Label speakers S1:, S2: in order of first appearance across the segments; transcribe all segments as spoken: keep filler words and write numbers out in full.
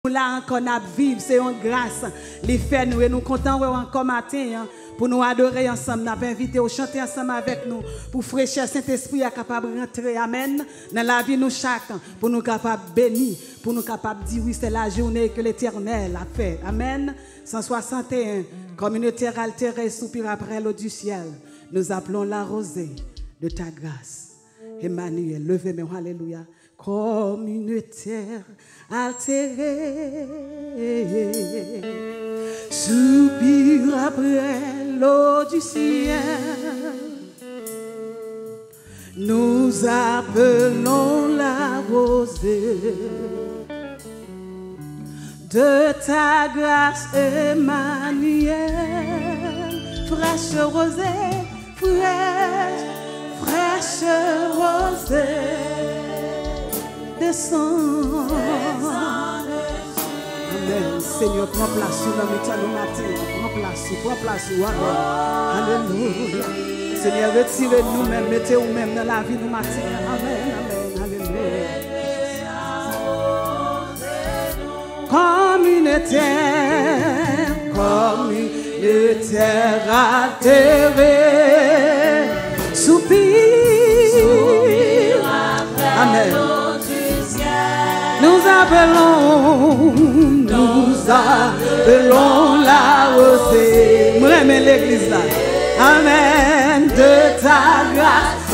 S1: Là encore n'a vivre, c'est une grâce. Les faits nous et nous comptons encore matin pour nous adorer ensemble. Nous avons invité à chanter ensemble avec nous pour fraîchir Saint-Esprit est capable de rentrer. Amen. Dans la vie nous chacun pour nous capable bénir, pour nous capable dire oui c'est la journée que l'Éternel a fait. Amen. cent soixante et un communautaire altérée soupire après l'eau du ciel. Nous appelons la rosée de ta grâce. Emmanuel, levez-moi, alléluia. Communautaire altérée, soupire après l'eau du ciel. Nous appelons la rosée de ta grâce, Emmanuel. Fraîche rosée, fraîche, fraîche rosée. Descends. Amen. Seigneur, prends place sur notre matin. Prends place, prends place. Amen. Alléluia. Seigneur, retirez nous-mêmes, mettez vous-même dans la vie du matin. Amen. Amen. Alléluia. Comme une terre, comme une terre altérée, soupire. Amen. Nous appelons, nous appelons la rosée. Moi j'aime l'église là. Amen. De ta grâce,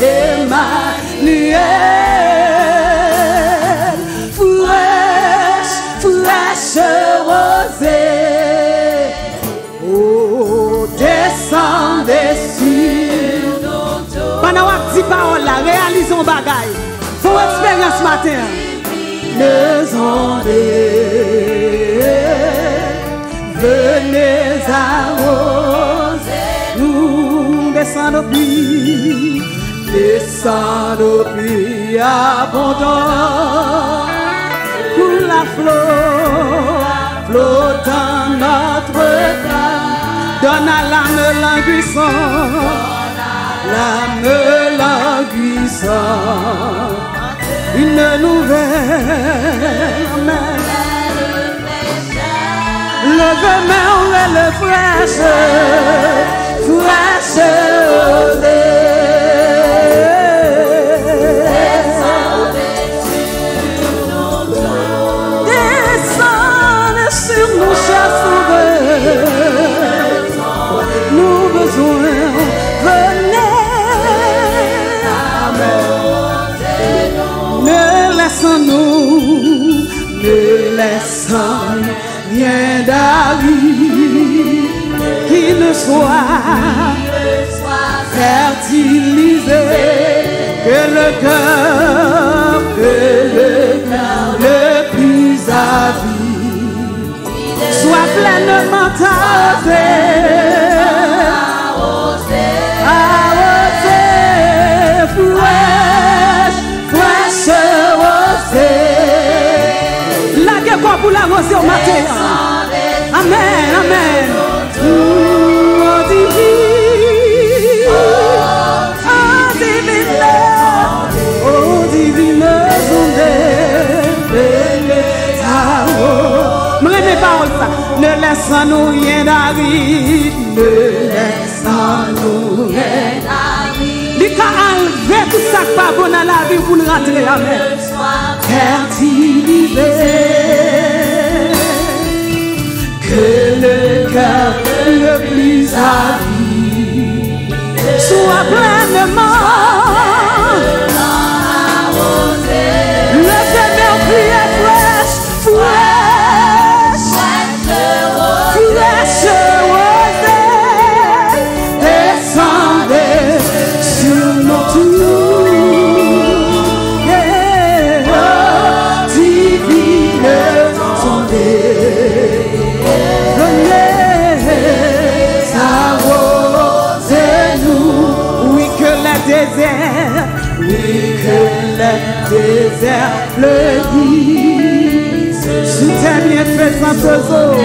S1: Emmanuel. Fraîche, fraîche rosée. Oh, descendez sur nos dos. Pendant que tu parles là, réalisons bagaille. Faut expérience ce matin. Les ondées, venez arroser, nous descendons au puits, descendons au puits abondant, pour la flot, flot dans notre cœur, donne à l'âme languissante, l'âme languissante. Une nouvelle, amen. Le vermeil et le fraîche, fraîche descendez sur nos chers sauveurs, nous besoin, venez, amen. Ne laissons-nous, ne laissons rien d'arriver qui ne soit fertilisé, que le cœur, que le cœur le plus avide soit pleinement arrosé. Arrosé, fraîche rosée. La guerre quoi pour la rosée au matin. Amen, amen. Oh divine, oh divine, oh divine ondée. Me mes paroles ça. Ne laissons-nous rien d'arriver, ne laissons-nous rien d'arriver. Lui qu'a enlevé tout ça pas bon dans la vie pour le rentrer, amen. Fertilisé, que le cœur le plus avide soit pleinement arrosé. Le vermeil plus est fraîche, fraîche, fraîche rosée. Descendez sur nos tours, yeah. Divine sondée. Oui que le désert, oui que le désert fleurisse sous tes bienfaisantes eaux,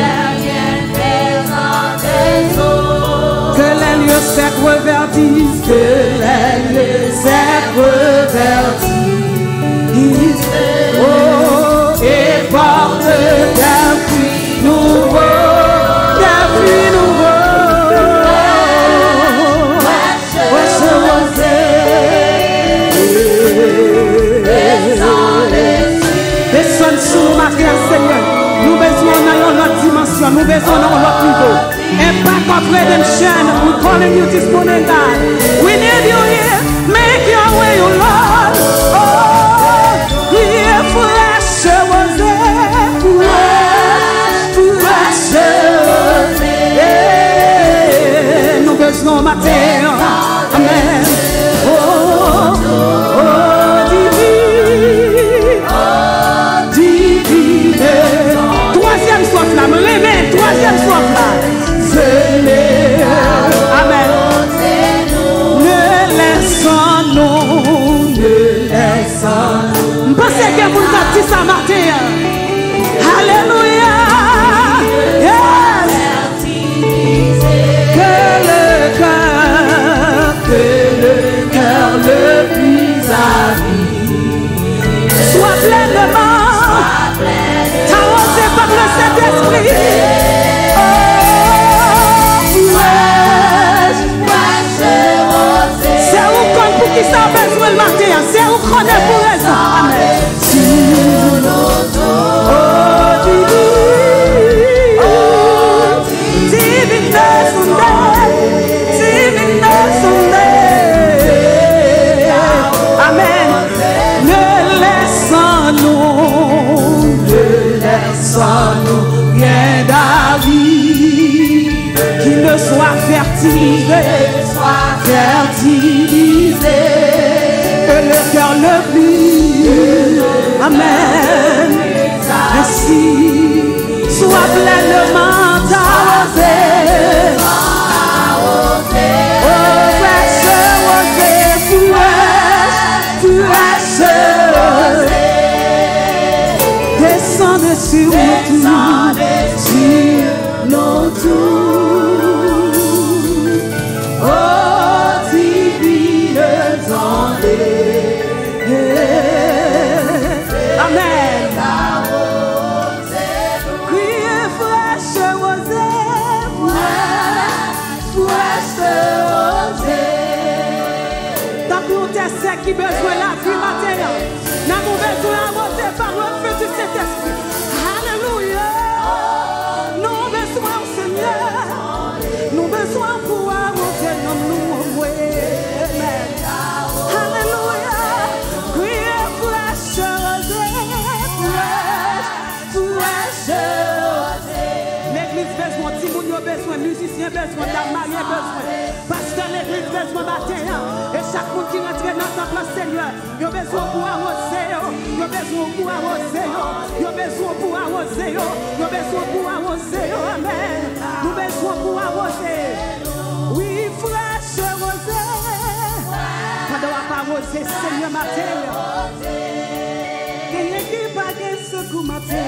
S1: que les lieux secs reverdissent, que les lieux secs reverdissent, oh, et porte ta dimension, nous besoin dans l'autre niveau. Impact of redemption, we're calling you this morning, God. We need you here, make your way, oh Lord. Oh, yeah, fresh was there, fresh, fresh, yeah. Nous besoin matin, amen. Oh, oh, troisième soif là, me réveille, troisième soif là. Venez, amen. Ne laissons-nous, ne laissons-nous. Pensez que vous avez dit ça matin. Alléluia. Yes. Que le cœur, que le cœur le plus avide soit pleinement. Par le Saint-Esprit, oh, c'est où qu'on pour qui ça a besoin le matin, c'est où qu'on est pour ça. Amen. Amen. Ne laissons-nous, ne laissons-nous rien d'avis qui ne soit fertilisé, soit fertilisé, que le cœur le plus, amen, ainsi soit pleinement arrosé. Descendez sur nos tours, oh divines ondes, amen. Criez fraîche rosée, fraîche rosée. Tant qu'on t'essaie qui besoin la vie matérielle, n'a pas besoin d'arroser par le feu du Saint-Esprit. Alléluia. Nous besoin au Seigneur. Nous besoin pour arroser dans nous. Amen. Alléluia. Criez fraîche rosée, fraîche, fraîche rosée. L'église besoin, Timoun besoin, musicien besoin, Damari besoin, pasteur l'église besoin matin. Et chaque monde qui rentre dans le temple, Seigneur, il a besoin pour arroser, il a besoin pour arroser, il a besoin pour arroser, il a besoin pour arroser, amen. Nous besoin pour arroser. Oui, fraîche rosée. Quand on va arroser, Seigneur, matin. Qu'il y ait qui va gagner ce coup matin.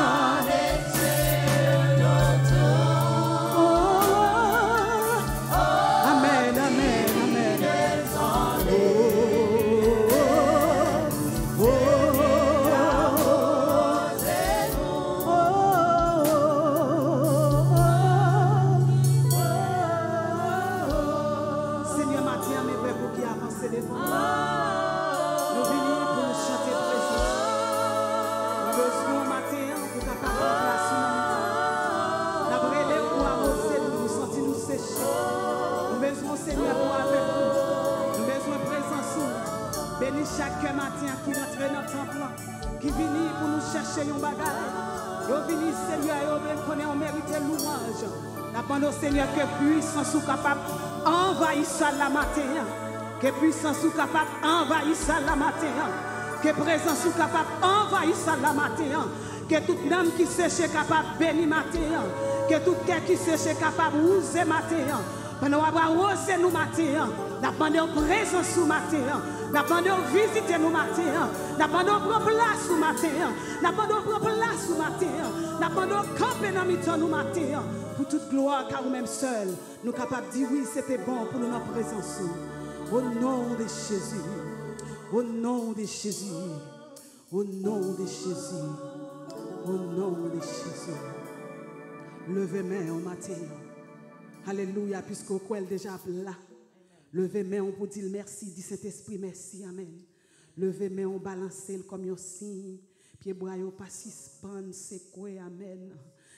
S1: Bénis chaque matin qui rentre dans le temple, qui vient pour nous chercher un bagage. Yo vini Seigneur, yo bien connaît on mérite louange. N'appendons Seigneur que puissance soit capable envahir ça la matin. Que puissance soit capable envahir ça la matin. Que présence soit capable envahir ça la matin. Que toute âme qui sèche capable bénir matin. Que tout cœur qui sèche capable oser matin. Pendant qu'on va oser nous matin. N'appendons présence sous matin. N'appendons visiter nous matin. N'appendons prendre place sous matin. N'appendons prendre place sous matin. N'appendons camper dans mi-temps nous matin. Pour toute gloire, car nous-mêmes seuls, nous sommes capables de dire oui, c'était bon pour nous notre présence. Au nom de Jésus. Au nom de Jésus. Au nom de Jésus. Au nom de Jésus. Levez main au matin. Alléluia, puisqu'au quoi elle déjà là. Levez main, on peut dire merci, dit Saint-Esprit, merci, amen. Levez main, on balance comme un signe. Pied bras, on pas suspendre, c'est quoi, amen.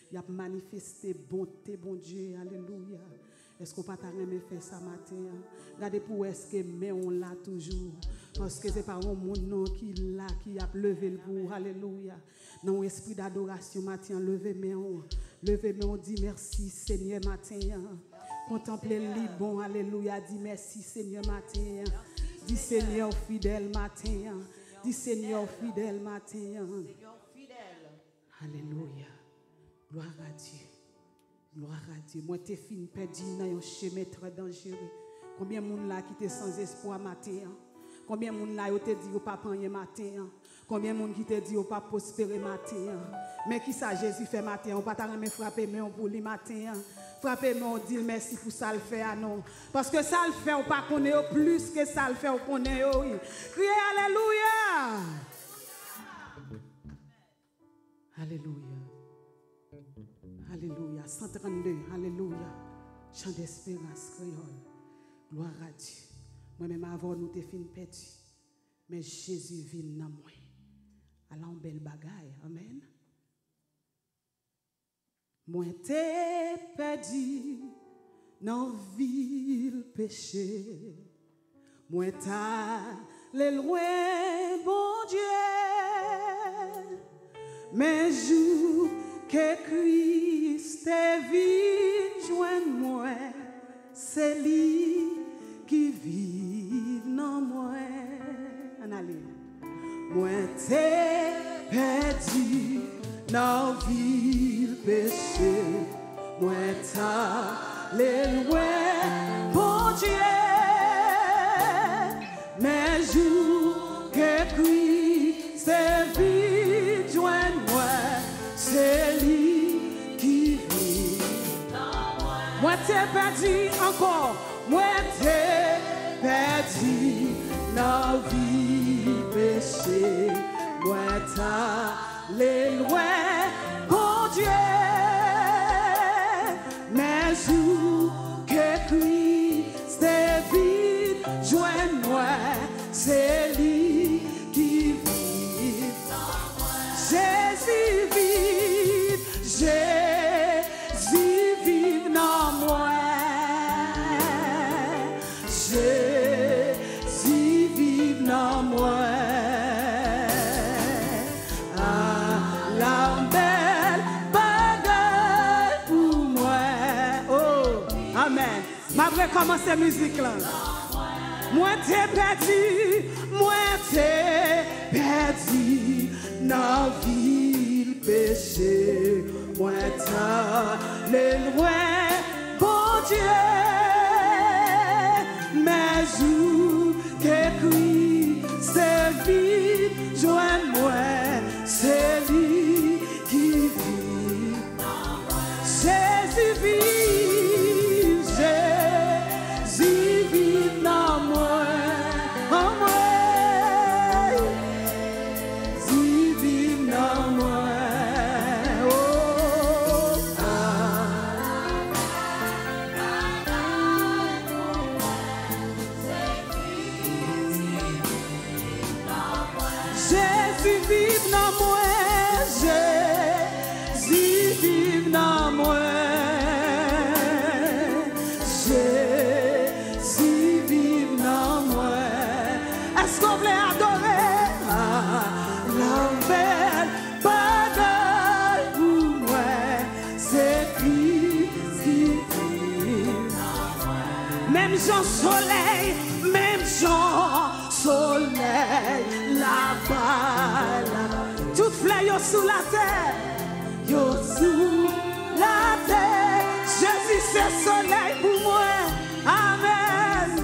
S1: Il a manifesté bonté, bon Dieu. Alléluia. Est-ce qu'on peut pas faire ça matin? Regardez pour est-ce que mais on l'a toujours. Parce que c'est pas un monde qui l'a, qui a levé le bout. Alléluia. Dans l'esprit d'adoration matin, levez mais on. Levez mais on dit merci Seigneur matin. Contemplez le bon. Alléluia. Dis merci Seigneur matin. Dis Seigneur fidèle matin. Dis Seigneur fidèle matin.
S2: Seigneur fidèle.
S1: Alléluia. Gloire à Dieu. Gloire à Dieu. Moi, t'es fin perdu dans un chemin très dangereux. Combien de monde là qui t'est sans espoir matin? Combien de monde là qui te dit au pas prendre matin? Combien de monde qui te dit au pas prospérer matin? Mais qui ça Jésus fait matin? On pas t'arrêter frapper mais on pour lui matin. Frapper mais on dit merci pour ça le fait à non. Parce que ça le fait on pas connaît plus que ça le fait on connaît. Criez alléluia. Alléluia. Alléluia. cent trente-deux. Alléluia. Chant d'espérance créole. Gloire à Dieu. Moi-même avant nous te fin perdu. Mais Jésus vient dans moi. Alors en belle bagaille. Amen. Moi t'es perdu dans ville péché. Moi t'allais loin, bon Dieu. Mais jour que Christ est venu joindre moi, c'est lui qui vit dans moi. Allez. Moi t'es perdu dans ville péché. Moi t'allais loin, bon Dieu. Mais jour que Christ est venu joindre moi, c'est lui qui vit dans moi. Moi t'es perdu encore. Moi t'es perdu dans vie péché. Moi t'allais loin, bon Dieu. Mais jour que Christ est venu joindre moi, c'est lui qui vit dans moi. Jésus vit, Jésus vit dans moi. Jésus vit dans moi. Ah, la belle bagaille pour moi. Oh, amen. Ma vraie commencer la musique là. Moi t'es perdu, moi t'es perdu dans ville péché. Moi t'allais loin, bon Dieu. Mais jour que Christ est venu joindre moi, c'est lui qui vit. Jésus vit, Jésus vit dans moi. En moi, Jésus vit dans moi. Oh, ah. Jésus vit dans moi, Jésus vit dans moi, Jésus vit dans moi. Est-ce qu'on veut adorer ah, la belle bagaille pour moi? C'est Christ qui vit dans moi. Même Jean Soleil, même Jean Soleil, là-bas, là-bas. Toutes fleurs sous la terre, yo sous la terre. Jésus c'est soleil pour moi, amen.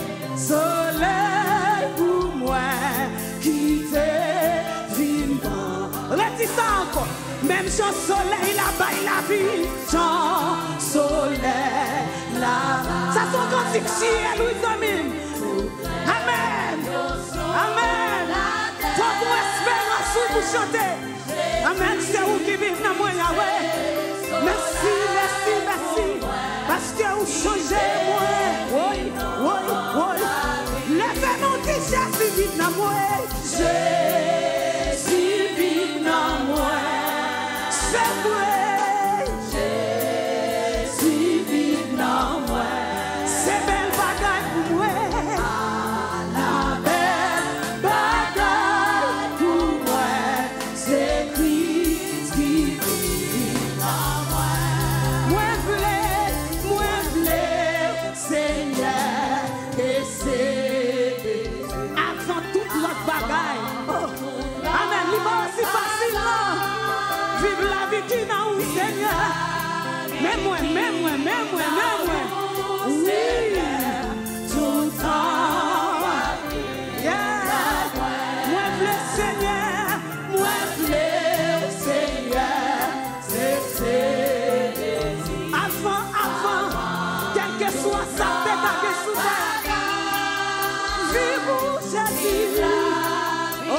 S1: Soleil pour moi, qui te vivant. Redis ça encore. Même Jean Soleil là-bas, il a vie. Jean Soleil là-bas. Ça sont cantiques si elle Louis Domine. Amen. Amen. Toi pour espérance pour chanter. Amen. C'est vous qui vivez dans moi Yahweh. Merci, merci, merci. Parce que vous changez moi. Oui, oui, oui. Levez-nous qui Jésus vit dans moi. Jésus vit dans moi. C'est vrai. qui dans où Seigneur. Même moi, même moi, même moi, même moi. Oui, tout le temps. Yeah. Moi, le Seigneur, moi, le Seigneur, c'est c'est. Avant, avant, quel que soit sa tête à Gesouba, vive où j'ai dit. Oh,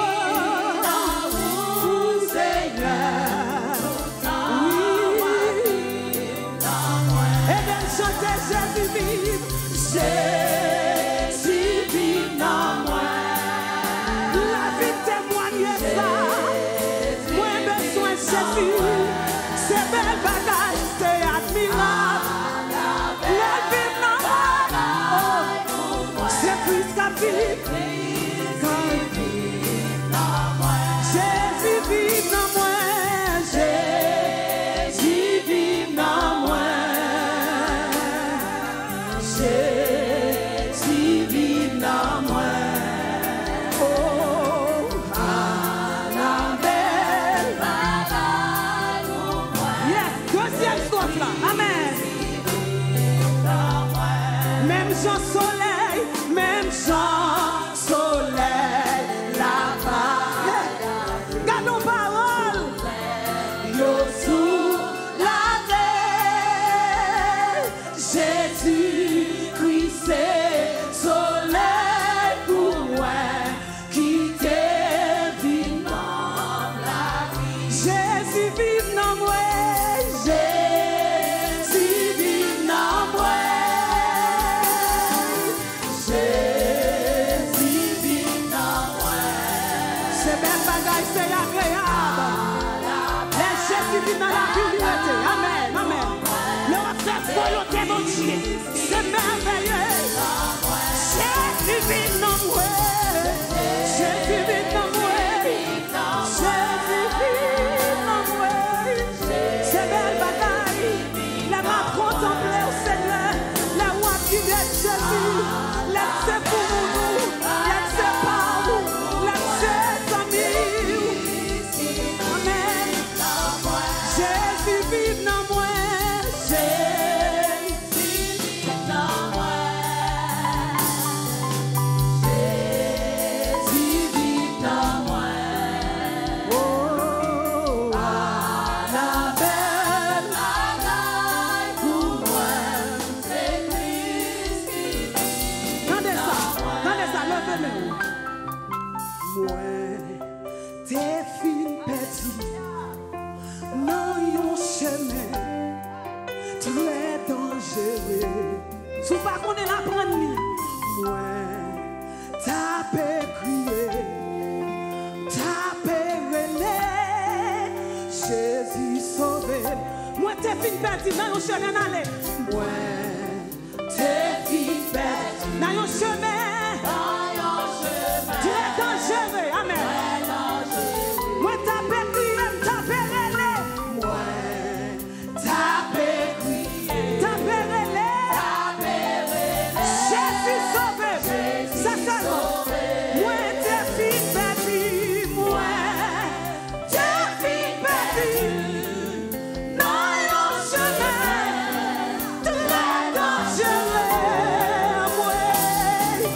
S1: vous Seigneur. Oui. Et bien chanter Jésus vive, Jésus vive dans moi. La vie témoigne ça. Moi besoin de Jésus. C'est belle bagaille, c'est admirable. La vie dans moi. C'est plus qu'à vivre. Jésus vive dans moi. Jésus vive dans moi. Jésus vive dans moi. Oh, à la belle bataille. Yes, deuxième strophe là. Amen. Même Jean Soleil, même Jean Soleil, là-bas. Garde nos paroles. Yo sous la terre, Jésus-Christ c'est soleil pour moi, qui t'est venu dans la vie. Jésus vive dans moi, Jésus vive dans moi. Jésus vive dans moi. C'est belle bagaille, c'est agréable. Les Jésus vive dans la pureté. Amen, amen. Le faire volonté de Dieu, c'est merveilleux. Jésus vive dans moi. Jésus vive dans moi. Jésus vive dans moi. C'est belle bagaille. La m'a contemplé au Seigneur. La roi qui est Jésus. Laissez pour nous. Laissez par vous. Laissez amis. Amen. Jésus vive dans moi. Jésus vive dans moi. Jésus vive dans moi. Oh, à la belle bataille pour moi, c'est Christ qui vit. Tendez ça, tendez ça, levez-le. Moi, t'es fin petit. Non, yon chemin très dangereux. Sous pas qu'on est là prendre ni. Moi, t'as crié, t'as relé. Jésus sauvé. Moi, t'es fin petit. Non, yon chemin aller. Moi, t'es fin petit. Non, yon chemin. Très dangereux. Amen. Moi, t'as crié, t'as relé. Moi, t'as crié, t'as relé. Jésus sauvé. Ça seulement. Moi, t'es fin petit. Moi, t'es fin petit. Non, yon chemin très dangereux. Moi,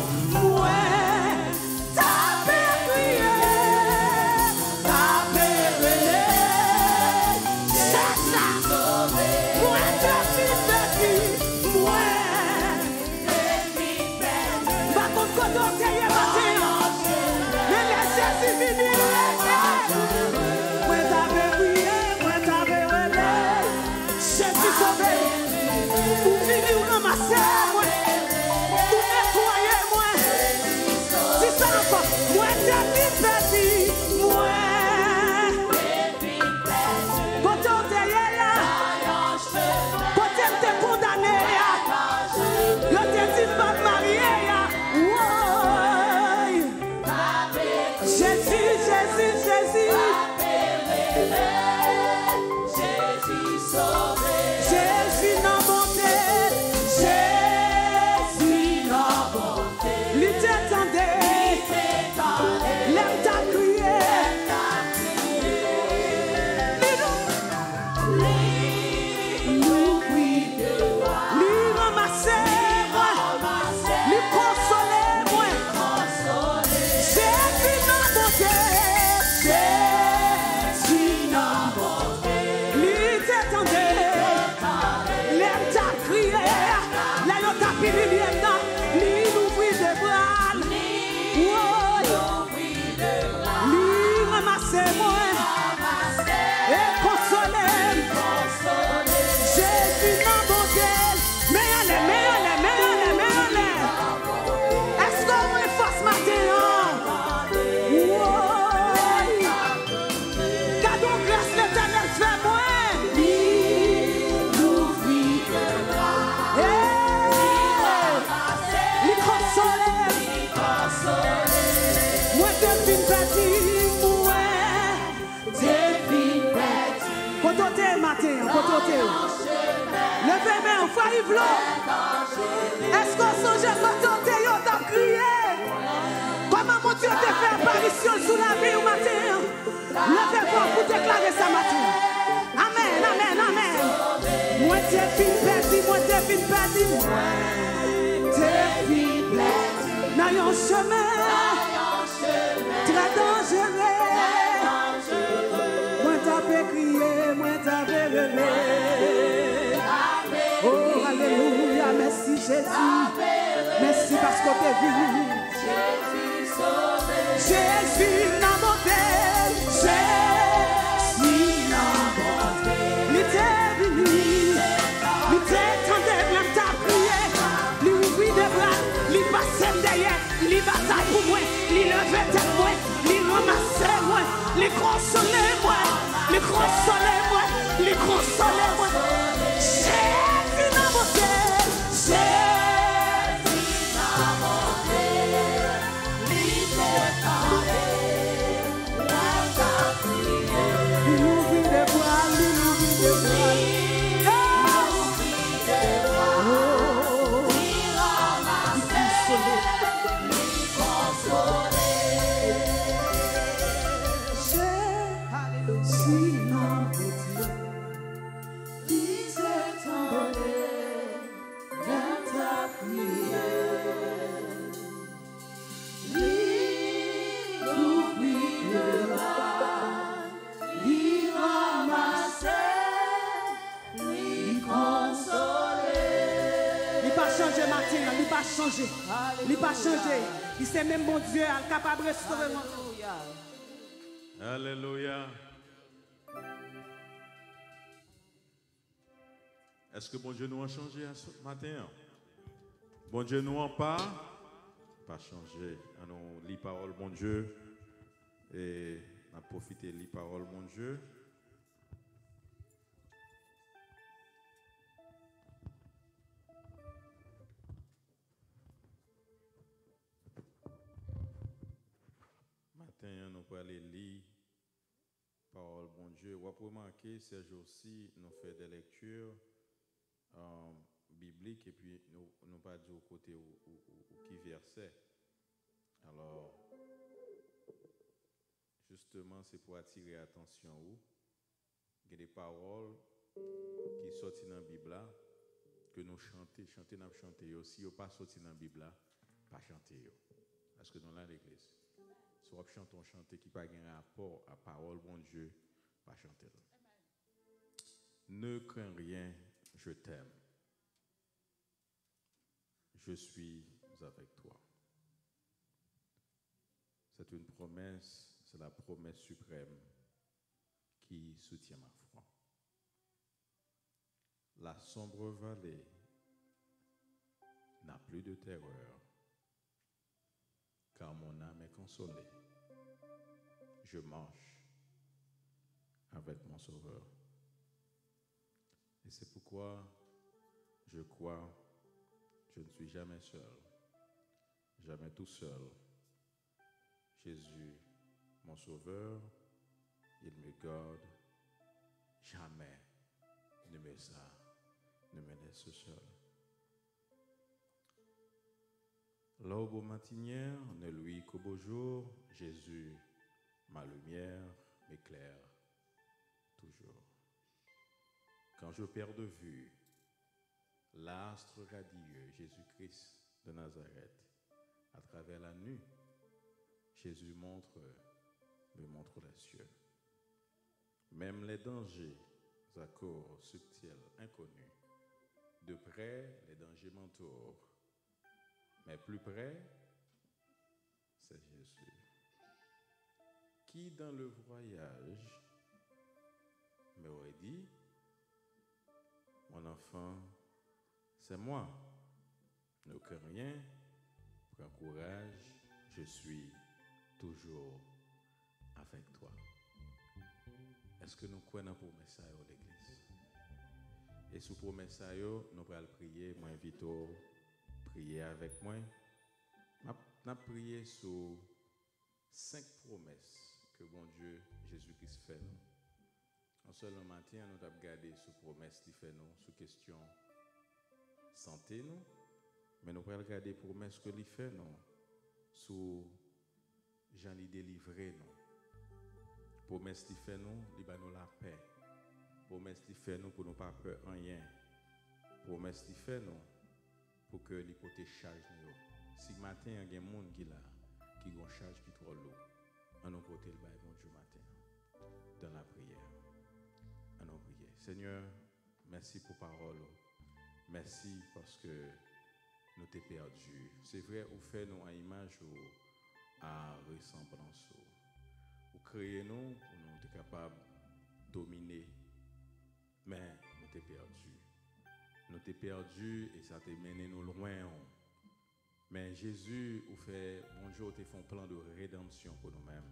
S1: Levez-moi, failli Est-ce qu'on songe quand on t'a crié? Comment mon Dieu t'a fait apparition sous la vie au matin? Levez-moi pour déclarer ça matin. Amen, amen, amen. Moi t'es fin perdu, moi t'es fin perdu. T'es fin perdu. Dans un chemin très dangereux. Moi t'as fait crier, moi t'as fait rêver. Oh, alléluia, merci Jésus. Merci parce que tu es venu. Jésus sauvé. Jésus n'a monté. Jésus n'a monté. Il était venu. Il t'attendait, il t'a prié. Il ouvrit des bras. Il passait derrière. Il bataille pour moi. Il levait tête moi. Il ramassait moi. Il consolait moi. Il consolait moi. Il consolait moi. Jésus n'a monté. Jésus n'a monté. Il t'attendait. Il t'a prié. Il ouvrit des bras. Il ouvrit des bras. Il ouvrit des bras. Il ramassait. Il consolait. Jésus n'a monté. Il t'attendait. Il t'a prié. Il ouvrit des bras. Il ramassait. Il consolait. Il n'a pas changé matin, il n'a pas changé. Il n'a pas changé. Il sait même mon Dieu, il est capable de restaurer moi.
S3: Alléluia. Est-ce que bon Dieu nous a changé ce matin? Bon Dieu nous a pas pas changé. Nous lis parole bon Dieu et on a profité de lire parole bon Dieu. Matin nous pour aller lire parole bon Dieu. On va remarquer ces jours-ci nous fait des lectures Euh, biblique et puis nous nous pas dit au côté où, où, où, où qui verset. Alors justement c'est pour attirer l'attention où il y a des paroles qui sortent dans la Bible là, que nous chantons, chanter n'a chanter aussi, si pas sorti dans la Bible là, pas chanter yo. Parce que dans la l'église, soit chantons chanter qui pas un rapport à parole bon Dieu, pas chanter. Ne crains rien. Je t'aime. Je suis avec toi. C'est une promesse, c'est la promesse suprême qui soutient ma foi. La sombre vallée n'a plus de terreur, car mon âme est consolée. Je marche avec mon Sauveur. Et c'est pourquoi je crois, je ne suis jamais seul, jamais tout seul. Jésus, mon Sauveur, il me garde, jamais ne me ça, ne me laisse seul. L'aube matinière ne luit qu'au beau jour, Jésus, ma lumière, m'éclaire toujours. quand je perds de vue l'astre radieux, Jésus-Christ de Nazareth, à travers la nuit, Jésus montre, me montre les cieux. Même les dangers accords subtils, inconnus, de près, les dangers m'entourent, mais plus près, c'est Jésus. Qui dans le voyage m'aurait dit, mon enfant, c'est moi. Ne crains rien, prends courage, je suis toujours avec toi. Est-ce que nous croyons pour promesse à l'église? Et sous promesse à nous allons prier, moi invite à prier avec moi. Nous allons prier sur cinq promesses que bon Dieu, Jésus-Christ fait nous. En seulement matin, nous avons regardé sur promesses qu'il fait nous, sur question santé nous, mais nous allons regarder promesses que lui fait nous, sur Jean lui délivrer nous. Promesse qui fait nous, il va nous la paix. Promesse qui fait nous pour nous pas peur rien. Promesse qui fait nous pour que l'hypothèse charge nous. Si matin il y a des gens qui là qui ont charge qui trop lourd, on nous porter le bail bon Dieu matin dans la prière. On nous prier. Seigneur, merci pour parole. Merci parce que nous t'es perdu. C'est vrai, vous fait nous à image ou à ressemblance. Vous créez nous pour nous être capables de dominer, mais nous t'es perdu. Nous t'es perdu et ça t'a mené nous loin. Mais Jésus, vous fait, bon Dieu, tu fait un plan de rédemption pour nous-mêmes.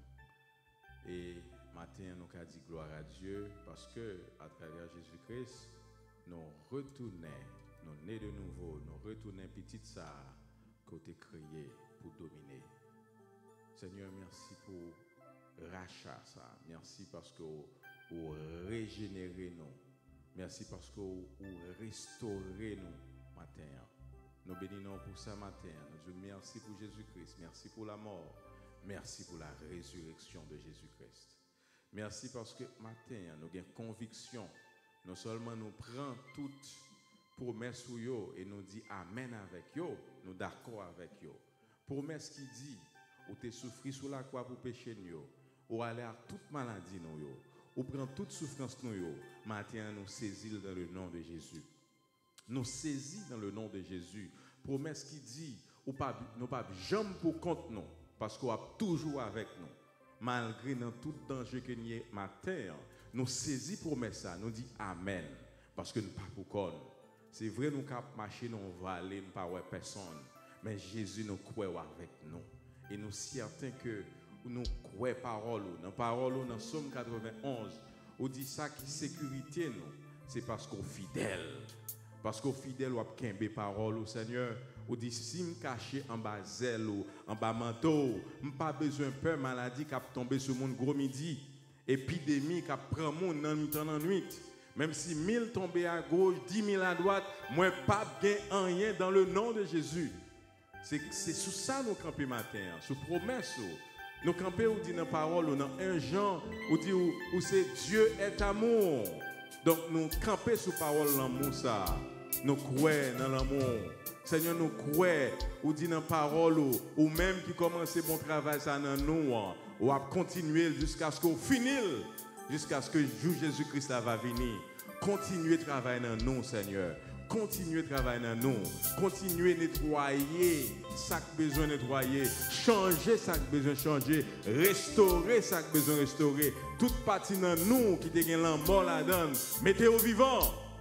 S3: Et matin, nous avons dit gloire à Dieu parce que à travers Jésus-Christ, nous retournons, nous nés de nouveau, nous retournons petit ça que tu as créé pour dominer. Seigneur, merci pour rachat ça. Merci parce que vous régénérez nous. Merci parce que vous restaurez nous matin. Nous bénissons pour ça matin. Nous disons merci pour Jésus-Christ. Merci pour la mort. Merci pour la résurrection de Jésus-Christ. Merci parce que matin, nous avons conviction. Non seulement nous prenons toutes promesses sur yo et nous dit amen avec yo, nous d'accord avec yo. Promesse qui dit, ou t'es souffri sous la croix pour pécher nous, ou aller à toute maladie nous yo, ou prendre toute souffrance nous yo. Matin, nous saisissons dans le nom de Jésus. Nous saisissons dans le nom de Jésus. Promesse qui dit, ou pas, nous pas jamais pour compte nous, parce qu'on est toujours avec nous. Malgré dans tout danger que nous avons matin, nous saisissons promesse ça, nous dit amen, parce que nous pas pour compte. C'est vrai, nous cap marcher, nous vallée, nous pas ouais personne, mais Jésus nous croit avec nous. Et nous certains que nous croyons parole, dans parole dans Somme quatre-vingt-onze, on dit ça qui sécurité nous, c'est parce qu'on fidèle. Parce qu'au fidèle, on kembe parole au Seigneur. On dit si me cacher en bas zèle ou en bas manteau, m'pas pas besoin de peur maladie qui a tombé sur mon gros midi, épidémie qui a prend mon dans le temps en nuit. Même si mille tombent à gauche, dix mille à droite, moi pas gain rien dans le nom de Jésus. C'est c'est sous ça nous camper matin, sous promesse. Nous camper ou dit dans parole ou dans un Jean, ou dit où, où c'est Dieu est amour. Donc nous camper sous parole l'amour ça. Nous croyons dans l'amour. Seigneur, nous croyons, ou dit dans parole, ou, ou même qui commence bon travail ça dans nous, ou à continuer jusqu'à ce qu'on finisse, jusqu'à ce que le jour Jésus-Christ va venir. Continuez de travailler dans nous, Seigneur. Continuez de travailler dans nous. Continuez de nettoyer ça qui besoin de nettoyer. Changer ça qui besoin de changer. Restaurer ça qui besoin de restaurer. Toute partie dans nous qui te gagne la mort là-dedans, mettez au vivant.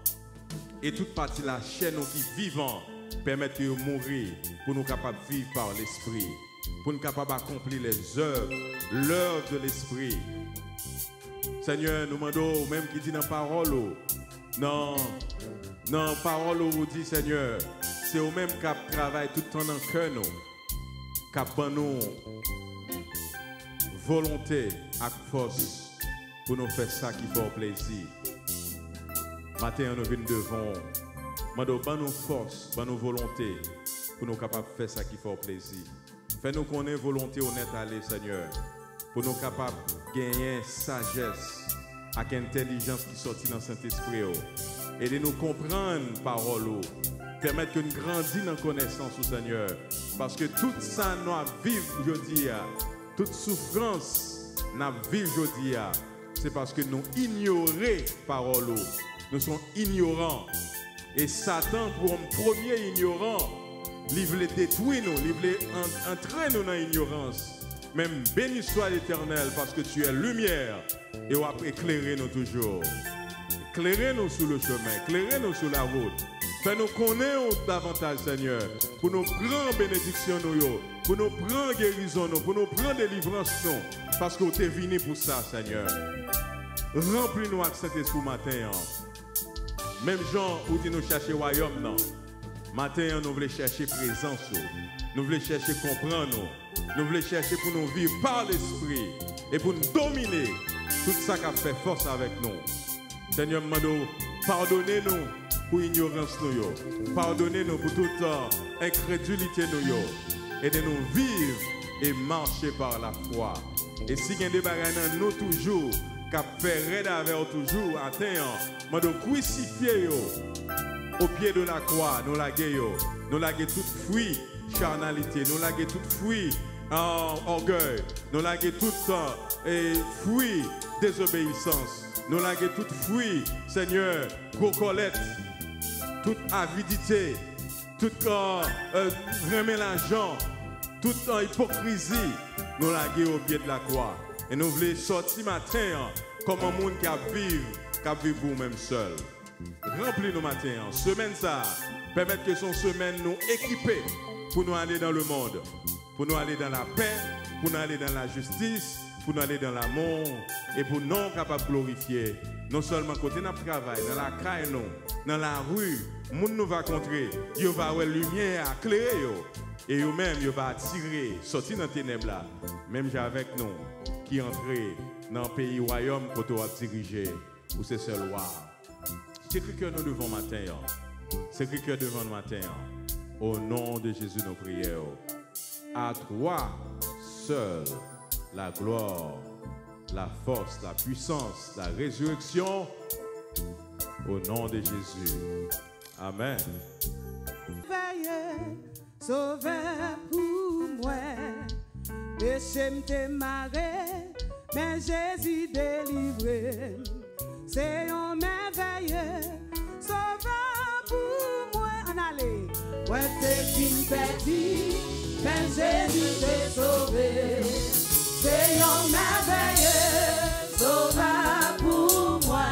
S3: Et toute partie la chaîne qui vivant, permettez de mourir pour nous capables de vivre par l'esprit. Pour nous capables d'accomplir les œuvres, l'œuvre de l'esprit. Seigneur, nous demandons, même qui dit dans la parole, non, dans la parole, vous dit, Seigneur, c'est au même cap travail tout le temps dans le cœur, nous, cap nous volonté et force pour nous faire ça qui fait plaisir. Matin, nous venons devant, nous demandons force, nous volonté pour nous capables de faire ça qui fait plaisir. Fais-nous qu'on ait volonté honnête à aller, Seigneur, pour nous capables de gagner sagesse avec intelligence qui sortit dans le Saint-Esprit. Aidez-nous comprendre parole. Permettre que nous grandissions dans la connaissance au Seigneur. Parce que tout ça nous a vécu aujourd'hui, toute souffrance nous a vécu aujourd'hui, c'est parce que nous ignorons parole. Nous sommes ignorants. Et Satan, pour un premier ignorant, il veut détruire nous, il veut entrer nous dans l'ignorance. Même béni soit l'Éternel parce que tu es lumière et on va éclairer nous toujours. Éclairez-nous sur le chemin, éclairez-nous sur la route. Fais-nous connaître davantage, Seigneur, pour nous prendre bénédiction, nous, pour nous prendre guérison, nous, pour nous prendre délivrance, nous, parce que tu es venu pour ça, Seigneur. Remplis-nous avec cet esprit matin. Même gens où tu nous cherches royaume, non. Matin, nous voulons chercher présence, nous voulons chercher comprendre, nous, nous voulons chercher pour nous vivre par l'esprit et pour nous dominer tout ça qui a fait force avec nous. Seigneur, pardonnez-nous pour l'ignorance, pardonnez-nous pour toute incrédulité, aidez-nous vivre et marcher par la foi. Et si il y a des bagages nous toujours, qui fait raide avec toujours, attends, nous crucifier au pied de la croix, nous laguer, nous laguer tout fruit, charnalité, nous laguer tout fruit, orgueil, nous laguer tout fruit, désobéissance. Nous laguer tout fruit, Seigneur, cocolette, toute avidité, toute euh, euh, remélangeant, toute euh, hypocrisie, nous laguer au pied de la croix. Et nous voulons sortir matin hein, comme un monde qui a vécu, qui a vécu vous-même seul. Remplis nos matins, hein. Semaine ça, permettre que son semaine nous équiper pour nous aller dans le monde, pour nous aller dans la paix, pour nous aller dans la justice, pour nous aller dans l'amour et pour nous capables de glorifier. Non seulement côté notre travail, dans la caille, non, dans la rue, le monde nous va rencontrer, il va avoir lumière à éclairer, et eux-mêmes, il va attirer, sortir dans les ténèbres là, même avec nous, qui entrent dans le pays royaume pour te diriger, pour ces seuls lois. C'est que nous devons matin, c'est que devant nous matin, au nom de Jésus, nous prions. À toi seul, la gloire, la force, la puissance, la résurrection, au nom de Jésus. Amen.
S1: Veillez, sauveur pour moi, péché m'te marré, mais Jésus délivré. C'est un merveilleux sauveur pour moi. En aller, ouais, t'es une petite, mais Jésus t'est sauvé. C'est un merveilleux sauveur pour moi.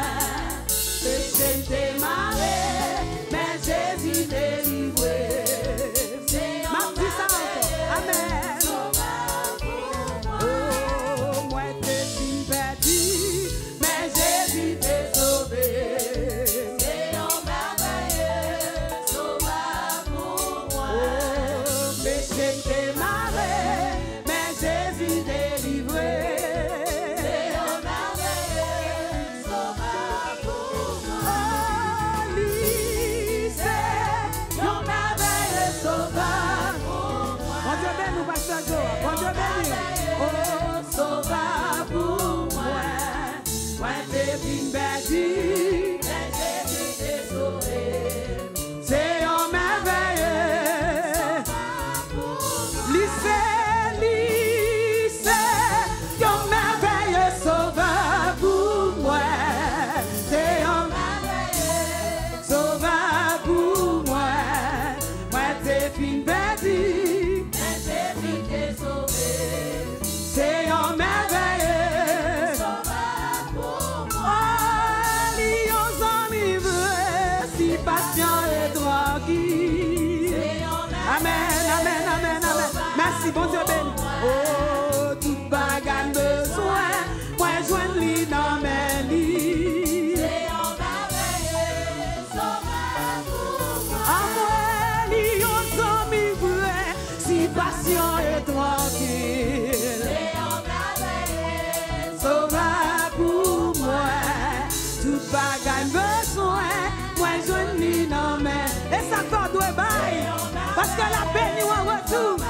S1: Péché t'est marré, mais Jésus délivré. C'est un merveilleux sauveur pour moi. Oh, moi t'es une petite, mais Jésus t'est sauvé. C'est un merveilleux sauveur pour moi. Oh, péché t'est marré, mais Jésus délivré. C'est un merveilleux sauveur pour moi. Oh, lui, c'est un merveilleux sauveur pour moi. Bon Dieu béni, Pasteur Joe. Bon Dieu béni. Oh, sauveur pour moi. Moi, t'es une bêtise, mais Jésus t'est sauvé. C'est un merveilleux sauveur pour moi. Lycée, lycée, un merveilleux sauveur pour moi. C'est un merveilleux sauveur pour moi. Moi, t'es une bêtise, mais Jésus t'est sauvé. C'est un merveilleux sauveur pour moi. Oh, lions en ivre, si patient et tranquille. Amen, amen, amen, amen. Merci, bon Dieu béni. Oh, tout bagarre besoin, moi joindre lui dans mes lits. C'est un merveilleux sauveur pour moi. À moi, lions en ivre, si patient et tranquille. C'est un merveilleux sauveur pour moi. Tout bagarre besoin, moi joindre lui dans mes. Et ça corde ouais bail, parce que la béni ou en retour.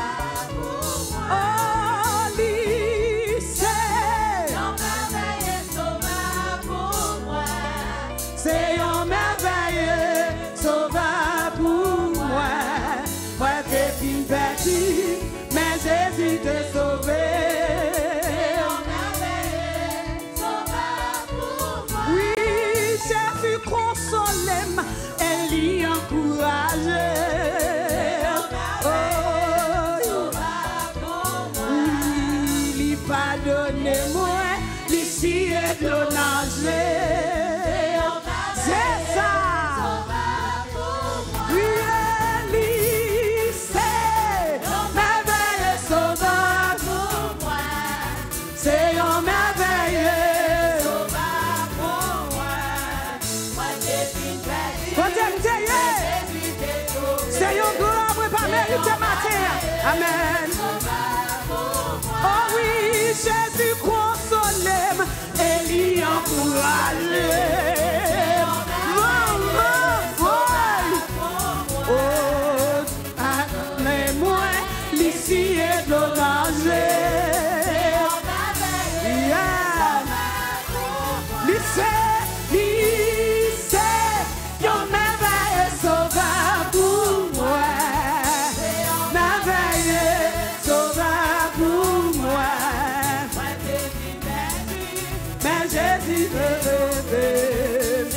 S1: Oh, lycée, un merveilleux sauveur pour moi. C'est un merveilleux consolé, elle y encouragé. Il pardonne moi, l'ici et de c'est ça. Oui, elle c'est merveilleux sauveur pour moi. C'est un merveilleux sauveur pour moi. C'est un grand pas mérité matin. Amen. Oh oui, Jésus consolé, et il encouragé. Oh, mais moi, l'ici est de danger. Yeah. Lycée, lycée, yon merveilleux sauveur pour moi. Merveilleux sauveur pour moi. Mais Jésus veut bébé.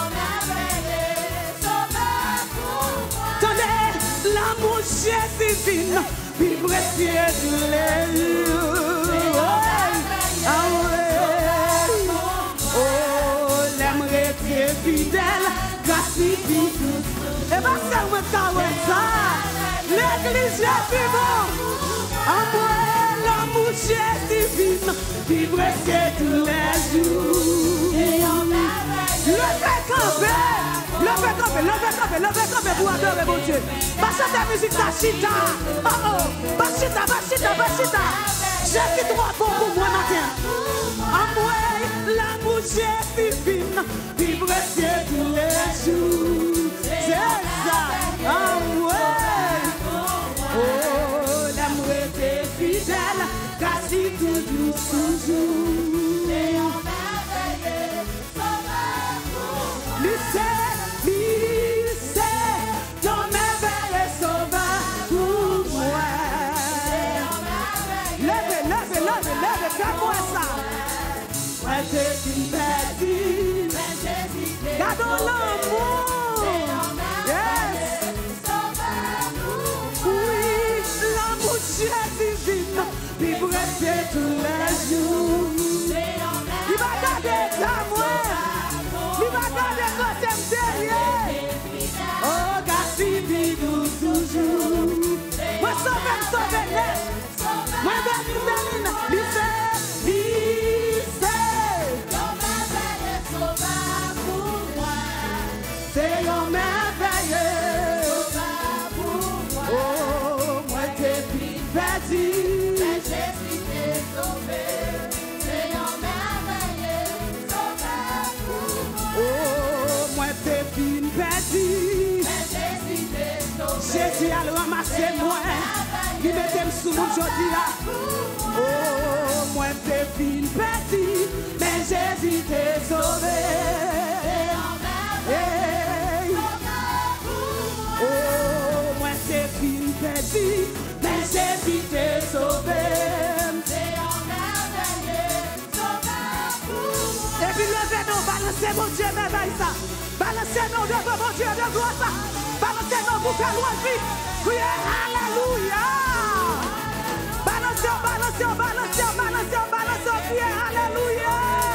S1: Attendez, l'amour Jésus divin, puis précieux tous les jours. Ah ouais. Oh, l'aimerait être fidèle, grâce tout. Et pas seulement ça, l'église Jésus bon. Ah ouais, l'amour Jésus divin, puis précieux tous les jours. Le fait camper, le fait camper, le fait camper, le fait camper pour adorer mon Dieu. Pas chanter musique ta chita. Oh oh, pas chita, pas chita, pas chita. Jésus trop bon pour moi matin. Envoie l'amour Jésus divin, vivre ciel tous les jours. C'est ça. Envoie. Oh, l'amour était fidèle, quasi toujours, toujours. Lycée, lycée, ton merveilleux sauveur pour moi. Levez, levez, levez, levez, fais-moi ça. Moi, j'ai une belle. Gardons l'amour. Yes. Oui, l'amour Jésus divin, puis pour rester tous les jours. Il va garder ta moi. Il va garder quand t'aimes derrière. Oh, Gassi bidou toujours. Moi, sauve, sauve, laisse. Moi, béni, béni, lycée, lycée. Yon merveilleux sauveur pour moi. C'est yon merveilleux sauveur pour moi. Oh, moi, t'es plus petit. Mais Jésus t'est sauvé. C'est yon merveilleux sauveur pour moi. Oh, moi, t'es plus petit. Mais Jésus t'est sauvé. Jésus a ramassé moi. Il mettait sous mon jodi là. Oh, moi t'es fin petit, mais Jésus t'est sauvé. Hey. Oh, moi t'es fin petit, mais Jésus t'est sauvé. Et puis levez-nous, balancez mon Dieu, merveille ça. Balancez-nous devant mon Dieu de gloire. Balancez-nous pour faire loin de vie. Criez Alléluia. Balancez, balancez, balancez, balancez, balancez, criez Alléluia.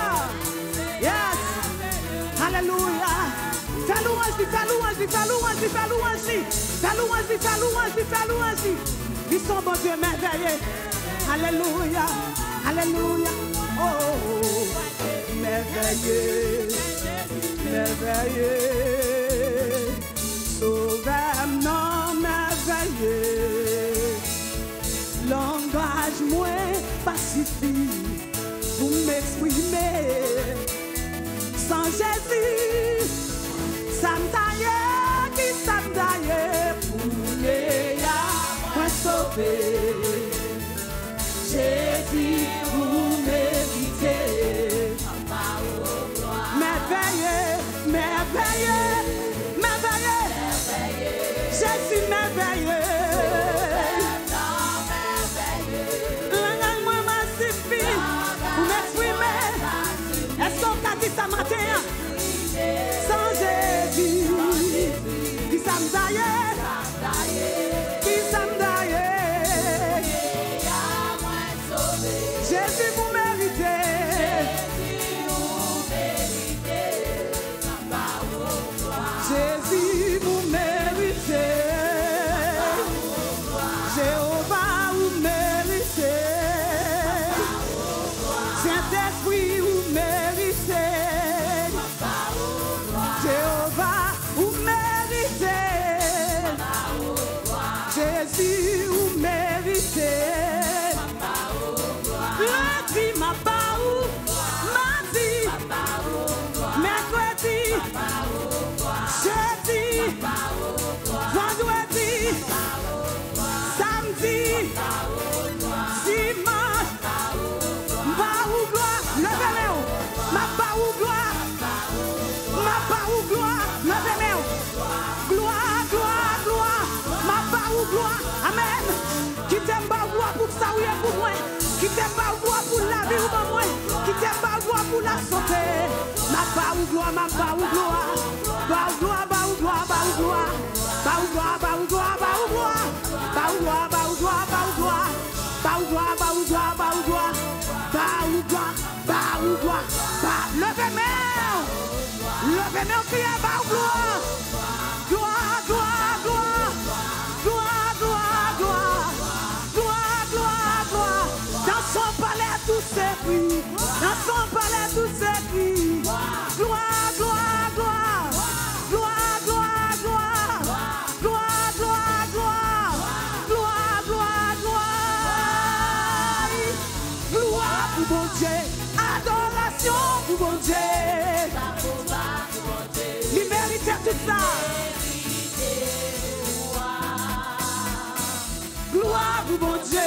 S1: Yes. Alléluia. Fais louange, fais louange, fais louange, fais louange. Fais louange, fais louange, fais louange. Ils sont bon Dieu merveilleux. Alléluia. Alléluia. Oh, merveilleux. Merveilleux. Sauveur, non, merveilleux. Langage moins pacifique pour m'exprimer. Sans Jésus, ça me taille, qui ça me taille pour les moi sauver. Jésus, vous m'évitez. Merveilleux, merveilleux, merveilleux. Jésus, merveilleux. Est-ce qu'on t'a dit ça matin? Sans Jésus. pas sauter. Ma pas ou gloire, ma pas ou gloire. Ba ou gloire, ba ou gloire, ba ou gloire. Ba ou gloire, ba ou gloire, ba ou gloire. Ba ou gloire, ba ou gloire, ba ou gloire. Ba ou gloire, ba ou gloire, ba ou gloire. Ba ou gloire, ba ou gloire. Ba levez-moi. Levez-moi, criez ba ou gloire. Gloire, gloire, gloire. Gloire, gloire, gloire. Gloire, gloire, gloire. Dans son palais tout s'écrit. Dans son palais tout s'écrit. Gloire, gloire, gloire. Gloire, gloire, gloire. Gloire, gloire, gloire. Gloire, gloire, gloire. Gloire pour bon Dieu. Adoration pour bon Dieu. Il méritait tout ça. Gloire pour bon Dieu.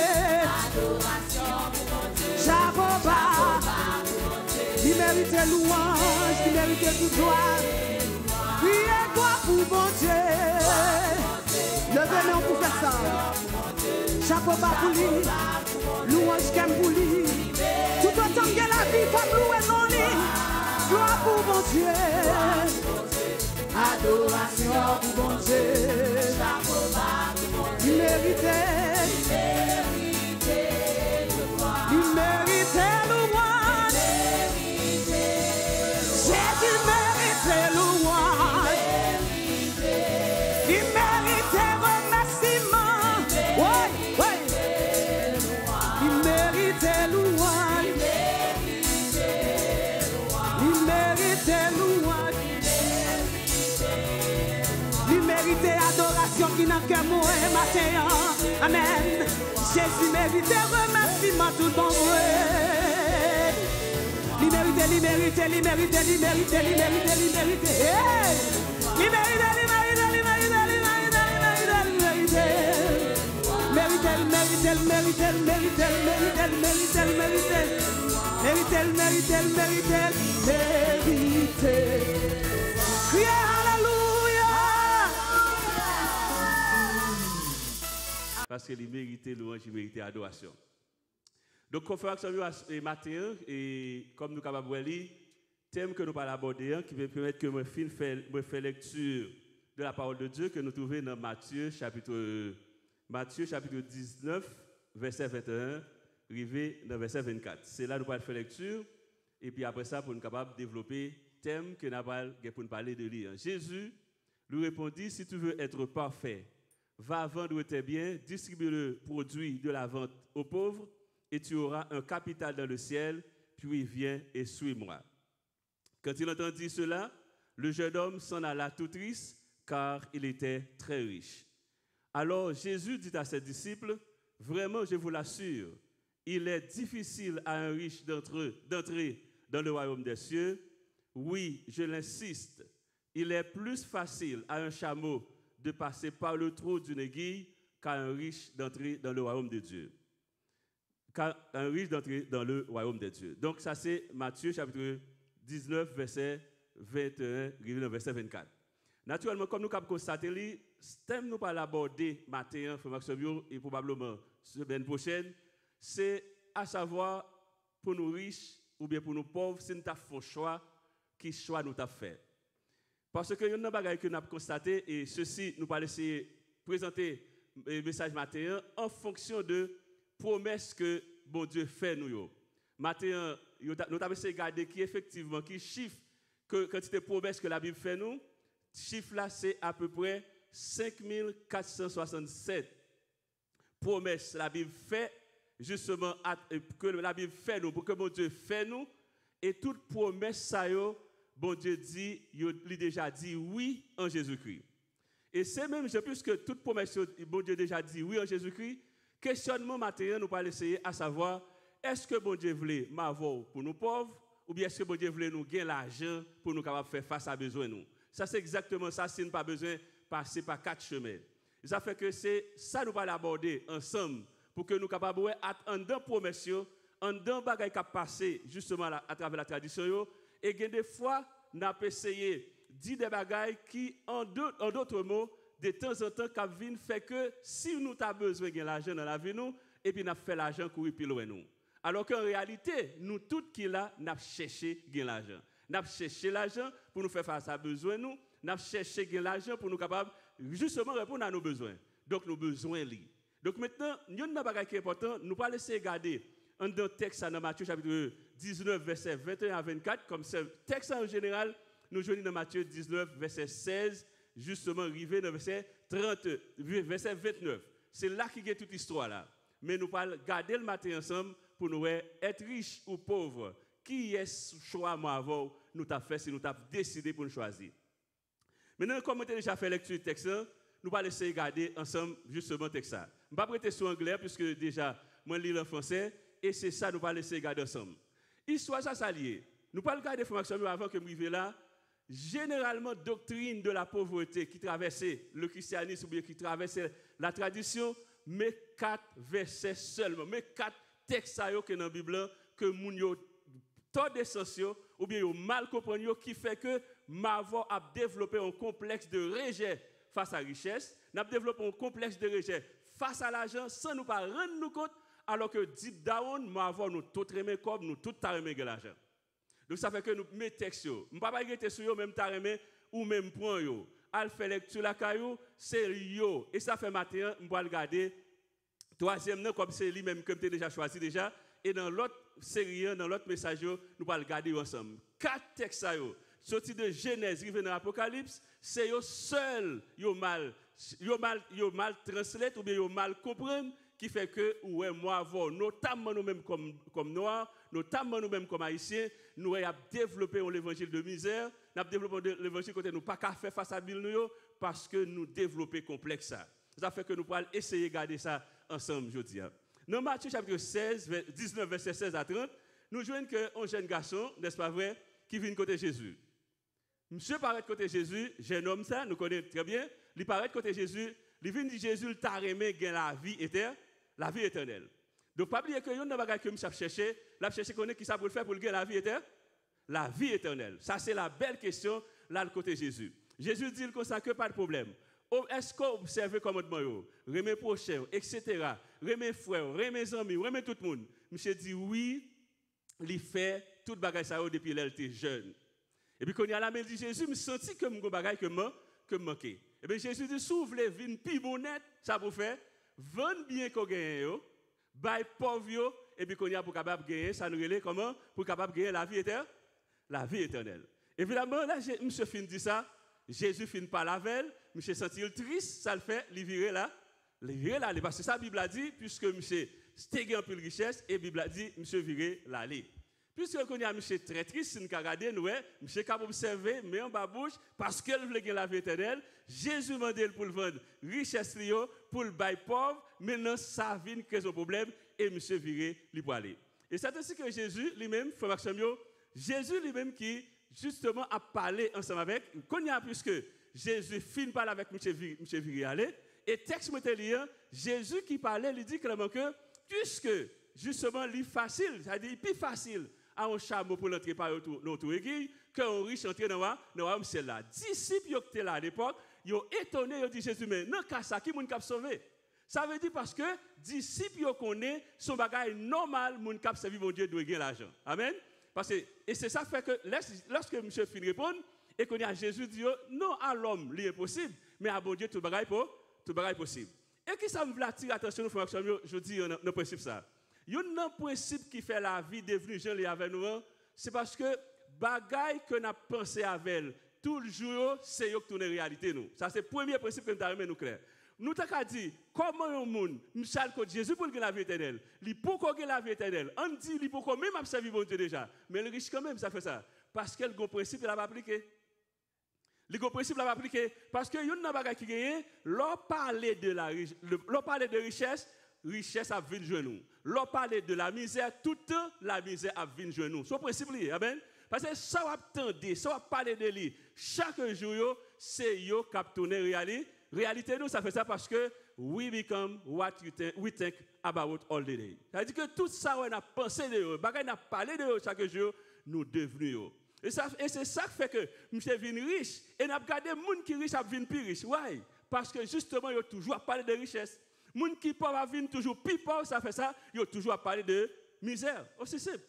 S1: Jacoba. Il méritait louange, il méritait toute gloire. Priez gloire pour bon Dieu. Levez-nous pour faire ça. Jacoba pour lui. Louange qu'aime pour lui. Tout autant que la vie, faut louer non lui. Gloire pour bon Dieu. Adoration pour bon Dieu. Il méritait. Il méritait louange. Jésus méritait louange. Il méritait remerciement. Oui, oui. Il méritait louange. Il méritait louange. Il méritait adoration qui n'a qu'un mot et matin. Amen. Jésus méritait remerciement tout le monde. Il méritait, il méritait, il méritait, il méritait, il méritait, il méritait. Il méritait, il méritait, il méritait, il méritait, il méritait. Méritait, méritait, méritait, méritait, méritait, méritait, méritait. Méritait, méritait, méritait, méritait. Criez alléluia.
S4: Parce qu'il méritait louange, il méritait adoration. Donc, conférence et matin, et comme nous sommes capables de lire, thème que nous allons aborder, qui va permettre que je fasse lecture de la parole de Dieu que nous trouvons dans Matthieu chapitre, Matthieu, chapitre dix-neuf, verset vingt et un, arrivé dans verset vingt-quatre. C'est là que nous allons faire lecture, et puis après ça, pour nous capables de développer le thème que nous allons pour nous parler de lire. Jésus lui répondit, si tu veux être parfait, va vendre tes biens, distribue le produit de la vente aux pauvres, et tu auras un capital dans le ciel, puis viens et suis-moi. Quand il entendit cela, le jeune homme s'en alla tout triste, car il était très riche. Alors Jésus dit à ses disciples, vraiment je vous l'assure, il est difficile à un riche d'entrer dans le royaume des cieux. Oui, je l'insiste, il est plus facile à un chameau de passer par le trou d'une aiguille qu'à un riche d'entrer dans le royaume de Dieu. Qu'à un riche d'entrer dans le royaume de Dieu. Donc ça c'est Matthieu chapitre dix-neuf, verset vingt et un, verset vingt-quatre. Naturellement, comme nous avons constaté, le thème que nous allons aborder matin, et probablement semaine prochaine, c'est à savoir pour nous riches ou bien pour nous pauvres, si nous avons fait choix, qui choix nous avons fait. Parce que nous avons que nous avons constaté, et ceci, nous allons essayer de présenter le message matin en fonction de promesses que bon Dieu fait nous. Matin, nous avons essayé de regarder qui effectivement, qui chiffre, que quantité de promesses que la Bible fait nous. Chiffre là, c'est à peu près cinq mille quatre cent soixante-sept promesses que la Bible fait, justement, que la Bible fait nous, pour que bon Dieu fait nous. Et toute promesse, ça, yo, bon Dieu dit, il a déjà dit oui en Jésus-Christ. Et c'est même, puisque toute promesse, bon Dieu a déjà dit oui en Jésus-Christ, questionnement matériel, nous allons essayer à savoir, est-ce que bon Dieu voulait m'avoir pour nous pauvres, ou bien est-ce que bon Dieu voulait nous gagner l'argent pour nous capables faire face à besoin nous? Ça, c'est exactement ça, si nous n'avons pas besoin de passer par quatre chemins. Ça fait que c'est ça nous allons aborder ensemble pour que nous soyons capables de en deux promesses, en deux bagages qui passent justement à travers la tradition. Et des fois, nous avons essayé de dire des bagages qui, en d'autres mots, de temps en temps, qui viennent fait que si nous avons besoin de l'argent dans la vie, nous, et puis nous avons fait l'argent courir plus loin nous. Alors qu'en réalité, nous tous qui là, nous avons cherché gagner l'argent. Nous avons cherché l'argent pour nous faire face à besoin nous. Nous avons cherché gagner l'argent pour nous capables justement répondre à nos besoins. Donc nos besoins li. Donc maintenant, nous avons un bagage qui est important, nous pas laisser regarder un texte dans Matthieu chapitre dix-neuf verset vingt et un à vingt-quatre comme ce texte en général, nous joignons dans Matthieu dix-neuf verset seize justement arrivé dans verset trente verset vingt-neuf. C'est là qu'il y a toute l'histoire là. Mais nous pas garder le matin ensemble pour nous être riches ou pauvres. Qui est ce choix moi avant nous t'a fait si nous t'a décidé pour nous choisir. Maintenant comme on a déjà fait lecture du texte, nous pas laisser regarder ensemble justement le texte ça. Je ne vais pas prêter sur anglais puisque déjà moi lis en français et c'est ça nous pas laisser regarder ensemble. Histoire ça ça lié. Nous pas regarder formation avant que m'arrive là. Généralement doctrine de la pauvreté qui traversait le christianisme ou bien qui traversait la tradition, mais quatre versets seulement, mais quatre textes que dans la Bible que moun yo tort d'essentiel ou bien yo mal comprendre qui fait que Mavo a développé un complexe de rejet face à la richesse, n'a développé un complexe de rejet face à l'argent sans nous pas rendre nous compte alors que deep down Mavo nous tout remet comme nous tout ta remet l'argent. Donc ça fait que nous mettons texte yo, on pas pas rester sur yo même ta remet ou même point yo. Al fait lecture la caillou, c'est yo et ça fait matin on va regarder troisième non comme c'est lui même que tu déjà choisi déjà et dans l'autre série dans l'autre message nous va regarder ensemble. Quatre textes ça yo. Sorti de Genèse, rive dans l'Apocalypse, c'est yo seul yo mal yo mal yo mal translate ou bien yo mal comprendre qui fait que ouais moi avant notamment nous mêmes comme comme noirs, notamment nous mêmes comme haïtiens, nous avons développé l'évangile de misère, nous avons développé l'évangile côté nous pas qu'à faire face à Bill nous parce que nous développer complexe ça. Ça fait que nous pourrons essayer de garder ça ensemble aujourd'hui. Dans Matthieu chapitre seize, dix-neuf verset seize à trente, nous voyons qu'un jeune garçon, n'est-ce pas vrai, qui vient côté Jésus. Monsieur paraît côté Jésus, jeune homme ça, nous connaissons très bien, il paraît côté Jésus, il vient dire Jésus, il t'a aimé gain la vie éternelle, la vie éternelle. Donc pas oublier que yon nan bagay que monsieur chercher, l'a chercher connaît qui ça pour le faire pour gagner la vie éternelle, la vie éternelle. Ça c'est la belle question là le côté Jésus. Jésus dit comme ça que pas de problème. Est-ce qu'on observe commandement yo, remet prochain, et cetera. Remet frère, remet amis, remet tout le monde. Monsieur dit oui, il fait tout bagay ça depuis qu'il était jeune. Et puis quand il y a la main de Jésus, me senti que mon bagay que moi que manqué. Et bien Jésus dit s'ouvre les vignes pi bonnet, ça pour faire vendre bien qu'on gagne yo, bay pauvre yo et puis qu'on y a pour capable gagner ça nous relève comment pour capable gagner la vie éternelle, la vie éternelle. Évidemment là monsieur fin dit ça, Jésus fin pas la veille, monsieur senti triste, ça le fait, il virer là, il virer là parce que ça Bible a dit puisque monsieur c'était un peu de richesse et Bible a dit monsieur virer l'aller. Puisque qu'on y a monsieur très triste, si nous regardons, nous, monsieur capable observer, mais en bas bouche, parce qu'elle voulait gagner la vie éternelle, Jésus m'a dit pour le vendre richesse pour le bail pauvre, maintenant ça vient que son problème, et monsieur viré, lui pour aller. Et c'est ainsi que Jésus lui-même, Jésus lui-même qui, justement, a parlé ensemble avec, qu'on y a puisque Jésus finit parler avec monsieur viré aller, et texte me lire, Jésus qui parlait, lui dit clairement que, puisque, justement, il est facile, c'est-à-dire, il est plus facile, à un chameau pour l'entrer par notre aiguille, qu'un riche entrer dans le royaume celle-là. Disciples qui étaient là à l'époque, ils ont étonné, ils ont dit Jésus, mais non, qu'à ça, qui moun k'ap sauvé? Ça veut dire parce que disciples qui connaissent son bagage normal, moun k'ap servi mon Dieu doit gagner l'argent. Amen? Parce que, et c'est ça fait que lorsque monsieur fin répond, et qu'on y a Jésus dit, non à l'homme, c'est impossible, mais à bon Dieu, tout bagage est possible. Et qui ça me veut attirer l'attention, je dis, dans le principe ça. Il y a un principe qui fait la vie devenue jeune avec nous, c'est parce que bagaille que nous pensé avec tout le jour, c'est que tourne réalité nous. Ça c'est le premier principe que nous avons nous clair. Nous t'avons dit comment un monde, Michel que Jésus pour gagner la vie éternelle, il pour gagner la vie éternelle. On dit il pour même servir bon Dieu déjà, mais le riche quand même ça fait ça parce que le principe il a pas appliqué. Le principe il a pas appliqué parce que il y a un bagaille qui gagne, l'on parler de la l'on parler de richesse, richesse a vint genou. L'on parle de la misère, toute la misère a vint genou. C'est le principe lié, amen. Parce que ça va attendre, ça va parler de lui. Chaque jour, c'est yo qui tourne réalité. Réalité nous ça fait ça parce que we become what you think, we think about all the day. Ça veut dire que tout ça on a pensé de eux, bagay n'a parlé de eux chaque jour, nous devenons. Et ça et c'est ça qui fait que monsieur vient riche et n'a regardé monde qui riche a vinn plus riche. Why? Parce que justement il toujours parlé de richesse. Moun qui pauvre vient toujours plus pauvre, ça fait ça, il toujours parlé de misère. Aussi simple.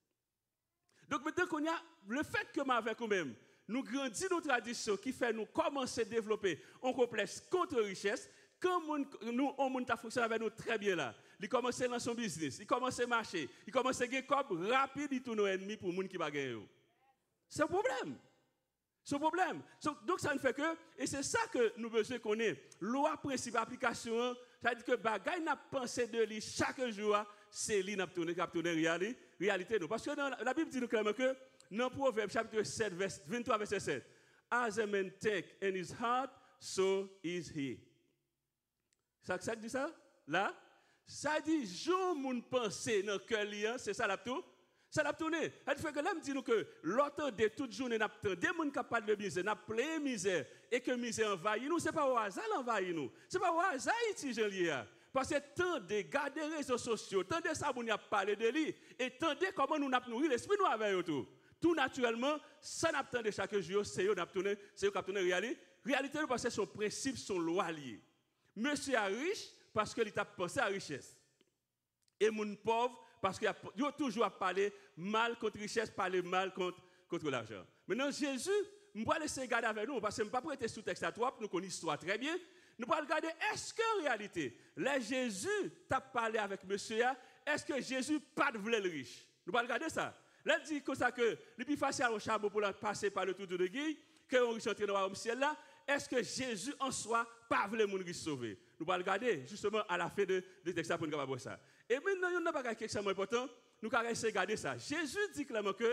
S4: Donc maintenant qu'on y a le fait que avec nous-mêmes, nous grandissons nos traditions qui fait nous commencer à développer un complexe contre richesse, quand nous, on a fonctionné avec nous très bien là, il commence dans son business, il commence à marcher, il commence à gagner comme rapide, il tourne nos ennemis pour les gens qui ne gagner. C'est un problème. C'est un problème. Donc ça ne fait que, et c'est ça que nous besoin qu'on ait, loi, principe, application, c'est-à-dire que bagaille n'a pensé de lui chaque jour, c'est lui n'a tourné, n'a tourné réalité, réalité. Parce que dans la Bible dit nous clairement que, dans Proverbe chapitre sept, vingt-trois, verset sept, as a man think in his heart, so is he. Ça, ça dit ça? Là? Ça dit, je mon pensée dans le cœur, c'est ça la tout? Ça l'a tourné. Elle fait que là, me dit nous que l'autre de toute journée, n'a pas des gens qui parlent de misère, n'a plein misère, et que misère envahit nous, c'est pas au hasard l'envahit nous. C'est pas au hasard ici, Jean-Lier. Parce que tant de garder les réseaux sociaux, tant de ça, on a parlé de lui, et tant de comment nous avons nourri l'esprit nous avec tout. Tout naturellement, ça n'a pas de chaque jour, c'est eux qui ont tourné, c'est eux qui ont tourné réalité. Réalité, parce que son principe, son loi liée. Monsieur est riche parce qu'il a pensé à la richesse. Et mon pauvre, parce qu'il a toujours parlé mal contre richesse, parler mal contre, contre l'argent. Maintenant, Jésus, je vais laisser regarder avec nous, parce que je ne vais pas prêter sous texte à toi, nous connaissons l'histoire très bien. Nous allons regarder, est-ce qu'en réalité, là, Jésus t'a parlé avec monsieur, est-ce que Jésus pas de voulait le riche? Nous allons regarder ça. Là, il dit comme ça que le plus facile au chameau pour passer par le tour de l'aiguille, qu'on riche entre dans le ciel là, est-ce que Jésus en soi pas voulait mon riche sauver? Nous allons regarder justement à la fin de, de texte pour nous voir ça. Et maintenant, il y a un bagage qui est extrêmement important, nous allons essayer de regarder ça. Jésus dit clairement que,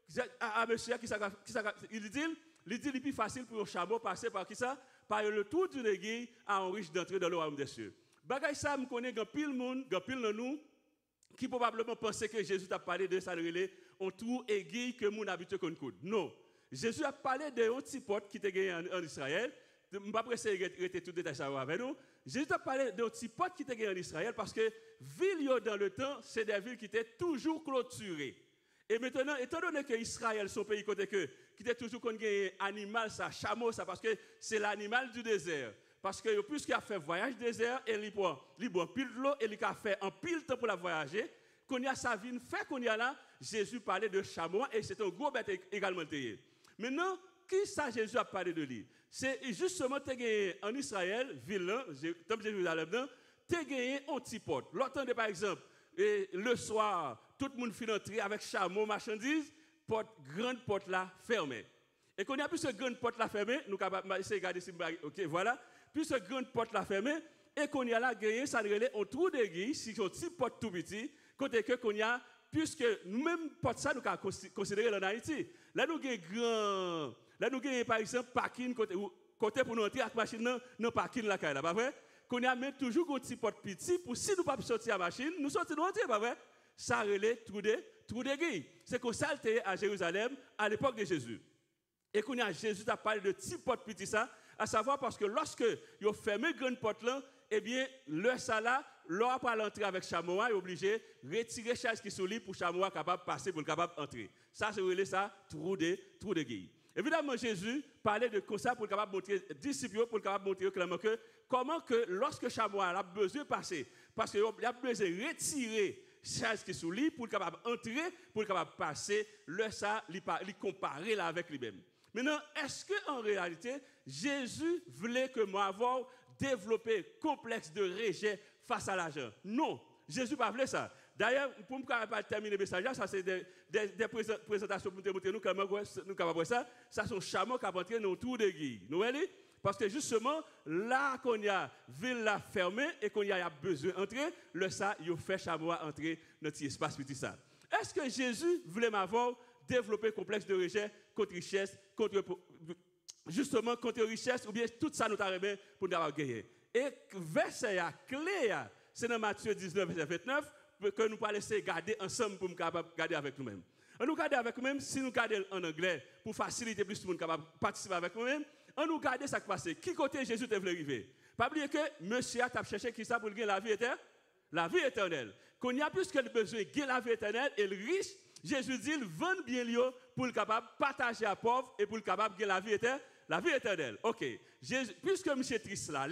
S4: à, à monsieur, qui, qui, il dit, il dit, il est plus facile pour un chameau passer par qui ça? Par le tour d'une aiguille à un riche d'entrer dans le royaume des cieux. Bagage ça, je connais grand pile monde, grand pile de nous, qui probablement pensait que Jésus a parlé de ça, on trou aiguille que mon habitué qu'on coude. Non. Jésus a parlé d'un petit pote qui était gagné en, en Israël. Je ne vais pas presser de tout détail avec nous. Jésus a parlé d'un petit pote qui était gagné en Israël parce que villes dans le temps, c'est des villes qui étaient toujours clôturées. Et maintenant, étant donné que Israël, son pays côté que, qui était toujours qu'on gagne animal, ça, chameau, ça, parce que c'est l'animal du désert. Parce que puisqu'il a fait voyage désert, et il prend pile de l'eau, et il a fait un pile de temps pour la voyager, qu'on y a sa vie, fait qu'on y a là, Jésus parlait de chameau, et c'est un gros bête également taillé. Maintenant, qui ça Jésus a parlé de lui? C'est justement en Israël, ville là, comme Jérusalem, tu as gagné un petit pote. L'autre, par exemple, et le soir, tout le monde finit entrer avec chameau, marchandises, porte, grande porte là fermée. Et qu'on a plus ce grande porte là fermée, nous allons essayer de regarder si ok, voilà, plus ce grande porte là fermée, et qu'on y a là gagné, ça relève un trou d'aiguille, si on petit porte tout petit, côté que qu'on y a, puisque nous-mêmes porte ça, nous avons considéré en Haïti. Là, nous avons grand, là, nous avons par exemple parking côté, côté pour nous entrer avec la machine dans le parking là, pas vrai? Qu'on a même toujours un petit porte petit pour si nous ne pouvons pas sortir à la machine, nous sortons nous entrer, pas vrai? Ça relève trou d'aiguille. C'est qu'on s'altait à Jérusalem à l'époque de Jésus. Et qu'on a Jésus a parlé de petit porte petit ça, à savoir parce que lorsque il a fermé grande porte là, eh bien, le ça là, l'homme pour l'entrer avec chameau est obligé de retirer chaise qui sous lui pour chameau capable de passer pour capable d'entrer. Ça, c'est ça, trou de trou d'aiguille. Évidemment, Jésus parlait de ça pour capable montrer disciples pour capable montrer clairement que comment que lorsque chameau a besoin de passer, parce qu'il a besoin de retirer chaise qui sous lui pour capable entrer, pour capable passer, le ça, il comparer là avec lui-même. Maintenant, est-ce qu'en réalité, Jésus voulait que moi avoir développé complexe de rejet face à l'argent? Non, Jésus pas voulait ça. D'ailleurs, pour ne pas terminer le message, ça c'est des, des, des présentations pour nous montrer nous comment nous capable ça. Ça sont chameaux qui entré dans tout d'aiguille. Nous voyez? Parce que justement, là qu'on y a ville la fermée et qu'on y a besoin d'entrer, le ça, il fait chameau entrer dans notre espace petit ça. Est-ce que Jésus voulait m'avoir développé complexe de rejet contre richesse, contre justement contre richesse, ou bien tout ça nous avons pour nous avoir gagné. Et verset clé, c'est dans Matthieu dix-neuf, verset vingt-neuf, que nous allons laisser garder ensemble pour nous garder avec nous-mêmes. On nous garde avec nous-mêmes, si nous gardons en anglais, pour faciliter plus de monde capable participer avec nous-mêmes, on nous garde ça qui passe. Qui côté Jésus te voulait arriver? Pas oublier que monsieur a cherché qui ça pour gagner la vie éternelle? La vie éternelle. Qu'on y a plus que le besoin de gagner la vie éternelle et le riche, Jésus dit, il vend bien lui pour le capable partager à pauvre et pour le capable de gagner la vie éternelle. La vie éternelle. OK. Jésus, puisque monsieur triste là,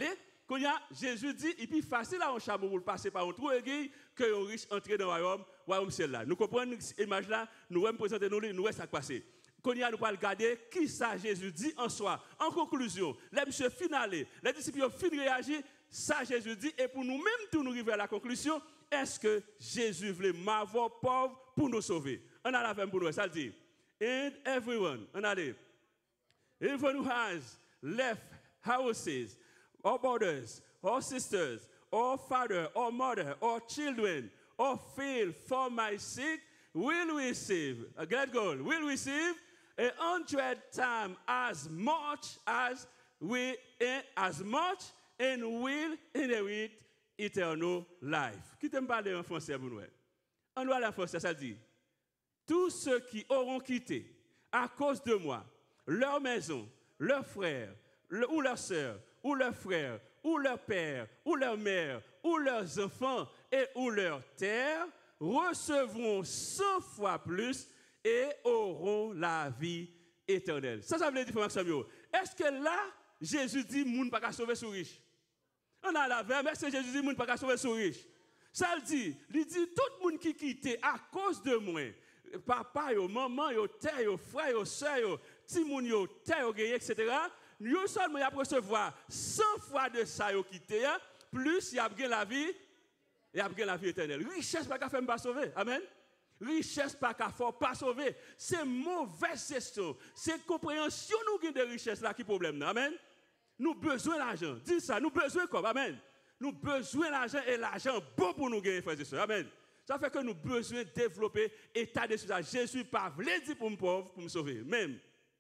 S4: Quand y a Jésus dit, il est plus facile à un chameau pour passer par un trou aiguille que un riche entrer dans le royaume, royaume ciel là. Nous comprenons cette image là, nous allons présenter nous, nous allons ça passer. Quand y a nous allons regarder qui ça Jésus dit en soi. En conclusion, les monsieur finalé, les disciples ont fini de réagir, ça Jésus dit, et pour nous-mêmes, tout nous arriver à la conclusion, est-ce que Jésus voulait m'avoir pauvre pour nous sauver? On a la même pour nous, ça dit. And everyone, on a dit, everyone who has left houses, or brothers, or sisters, or father, or mother, or children, or field for my sake, will receive, a great goal, will receive a hundred times as much as we, as much, and will inherit eternal life. Qui t'aime parler en français pour nous? En loi en français, ça dit, tous ceux qui auront quitté à cause de moi leur maison, leurs frères, le, ou leurs sœurs, ou leurs frères, ou leur père, ou leur mère, ou leurs enfants, et ou leur terre, recevront cent fois plus et auront la vie éternelle. Ça, ça veut dire, est-ce que là, Jésus dit, moun pas qu'à sauver sous riche? On a la veille, mais c'est Jésus dit, moun pas qu'à sauver sous riche. Ça le dit, il dit, tout le monde qui quitte à cause de moi, papa, yo, maman, yo, terre, yo, frère, yo, soeur, yo, ti moun, yo, terre, yo, et cetera, nous seulement y a recevoir cent fois de ça yo quitté, plus y a bien la vie, y a bien la vie éternelle. Richesse pas qu'à faire pas sauver. Amen. Richesse pas qu'à faire pas sauver. C'est mauvaise gestion, c'est compréhension nous de richesse là qui problème. Amen. Nous besoin d'argent. Dis ça, nous besoin comme amen. Nous besoin d'argent et l'argent bon pour nous gagner frères et sœurs. Amen. Ça fait que nous besoin développer état de ça. Jésus pas voulait dire pour me pauvre pour me sauver. Même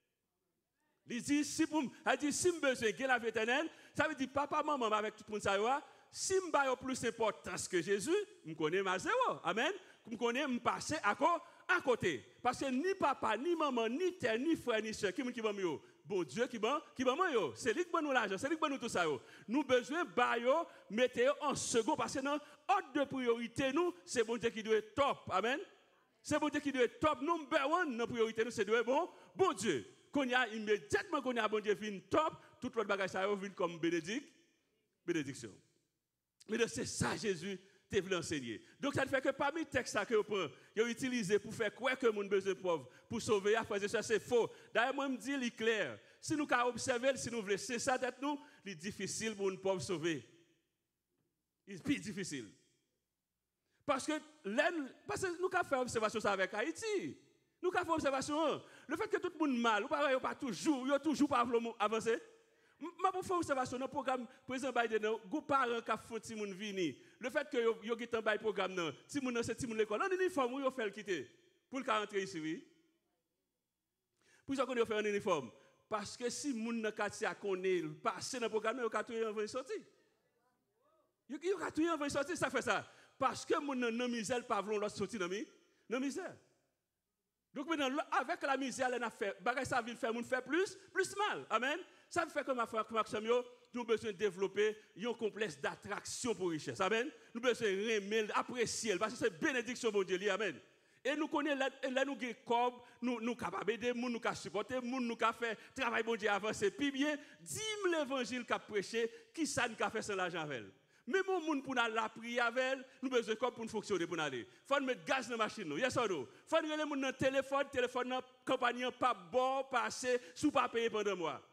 S4: il dit si pour il dit si me besoin de la vie éternelle, ça veut dire papa maman avec tout le monde ça si me ba plus importance que Jésus, me connais ma zéro. Amen. Me connais me passer à à côté parce que ni papa ni maman ni terre ni frère ni soeur qui qui va mieux. Bon Dieu qui bon qui bon yo, c'est lui qui bon nous l'argent, c'est lui qui bon nous tout ça yo. Nous besoin ba yo mettez en second parce que dans ordre de priorité nous, c'est bon Dieu qui doit être top. Amen. C'est bon Dieu qui doit être top number one dans priorité nous c'est doit bon bon Dieu. Qu'on y a immédiatement qu'on y a bon Dieu vient top, tout l'autre bagage ça vient comme bénédic, bénédiction. Mais c'est ça Jésus te voulu enseigner. Donc ça fait que parmi les textes que vous prenez, vous utilisez pour faire quoi que mon besoin pauvre, pour sauver, faire ça c'est faux. D'ailleurs moi me dis il est clair. Si nous avons observé, si nous voulons c'est ça d'être nous, il est difficile pour une pauvre sauver. Il est plus difficile. Parce que parce que nous avons fait observation ça avec Haïti. Nous avons fait observation. Le fait que tout le monde mal, ou pas, pas toujours, il toujours pas avancé. Je pour faire observation dans le programme président Biden, les parents qui font ti moun vini. Le fait que yo yo git en bay programme nan, ti moun c'est ti moun l'école. En uniforme, yo fait le quitter pour le rentrer ici oui. Pourquoi qu'on yo fait un uniforme? Parce que si moun nan quartier a connaît passer dans le programme, yo ka touyer envoyer sortir. Yo yo ka touyer envoyer sortir, ça fait ça. Parce que moun nan misère pas vouloir l'autre sortir dans mi, dans misère. Donc maintenant avec la misère, elle a fait bagay ça ville faire moun faire plus, plus mal. Amen. Ça fait que ma frère Maximio, nous avons besoin de développer un complexe d'attraction pour richesse. Amen. Nous avons besoin de remettre, apprécier, parce que c'est bénédiction mon Dieu. Amen. Et nous connaissons, là nous avons comme, nous sommes capables d'aider, nous sommes supporter, nous sommes faire travail bon Dieu avancer. Puis bien, dis-moi l'évangile qu'a prêché, qui ça nous a fait sans l'argent avec elle. Même au monde pour la prier avec elle, nous avons besoin comme pour nous fonctionner pour nous aller. Il faut mettre gaz dans la machine. Yes or no? Il faut que les gens dans le téléphone, téléphone dans la compagnie, pas bon, passer, sous pas payer pendant moi.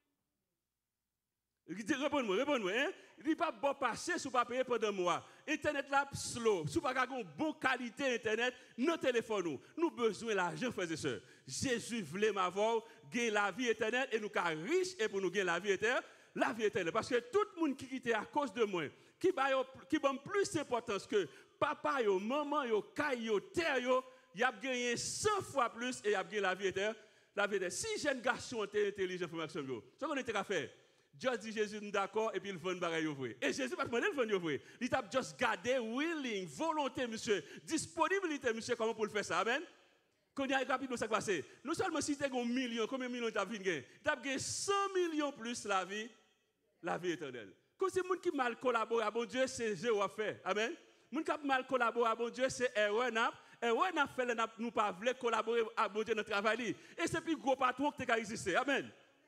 S4: Réponds-moi, réponds-moi. Hein? Il n'est pas bon passer sous pas payer pendant moi. Internet là slow, sous pas une bonne qualité internet, nos téléphones nous besoin l'argent frères et sœurs. Jésus voulait m'avoir gagner la vie éternelle et nous sommes riches et pour nous gagner la vie éternelle, la vie éternelle parce que tout le monde qui quitte à cause de moi, qui ba qui donne plus d'importance que papa yo, maman yo, kay yo, terre yo, y a gagné cent fois plus et y a gagné la vie éternelle, la vie éternelle. Si jeune garçon était intelligent pour Maxime yo, ça qu'on était qu'à faire. Dieu dit Jésus d'accord et puis il veut une bagaille ouvrir. Et Jésus pas demander il veut ouvrir. Il t'a juste gardé willing, volonté monsieur, disponibilité monsieur comment pour le faire ça. Amen. Quand il y a rapidement ça passer. Non seulement si tu as un million, combien de millions tu as gagné? Tu as gagné cent millions plus la vie la vie éternelle. Quand c'est monde qui mal collabore à bon Dieu, c'est zéro à faire. Amen. Monde qui mal collabore à bon Dieu, c'est erreur n'a erreur n'a fait nous pas voulons collaborer à bon Dieu dans le travail et c'est plus gros patron que tu as existé. Amen.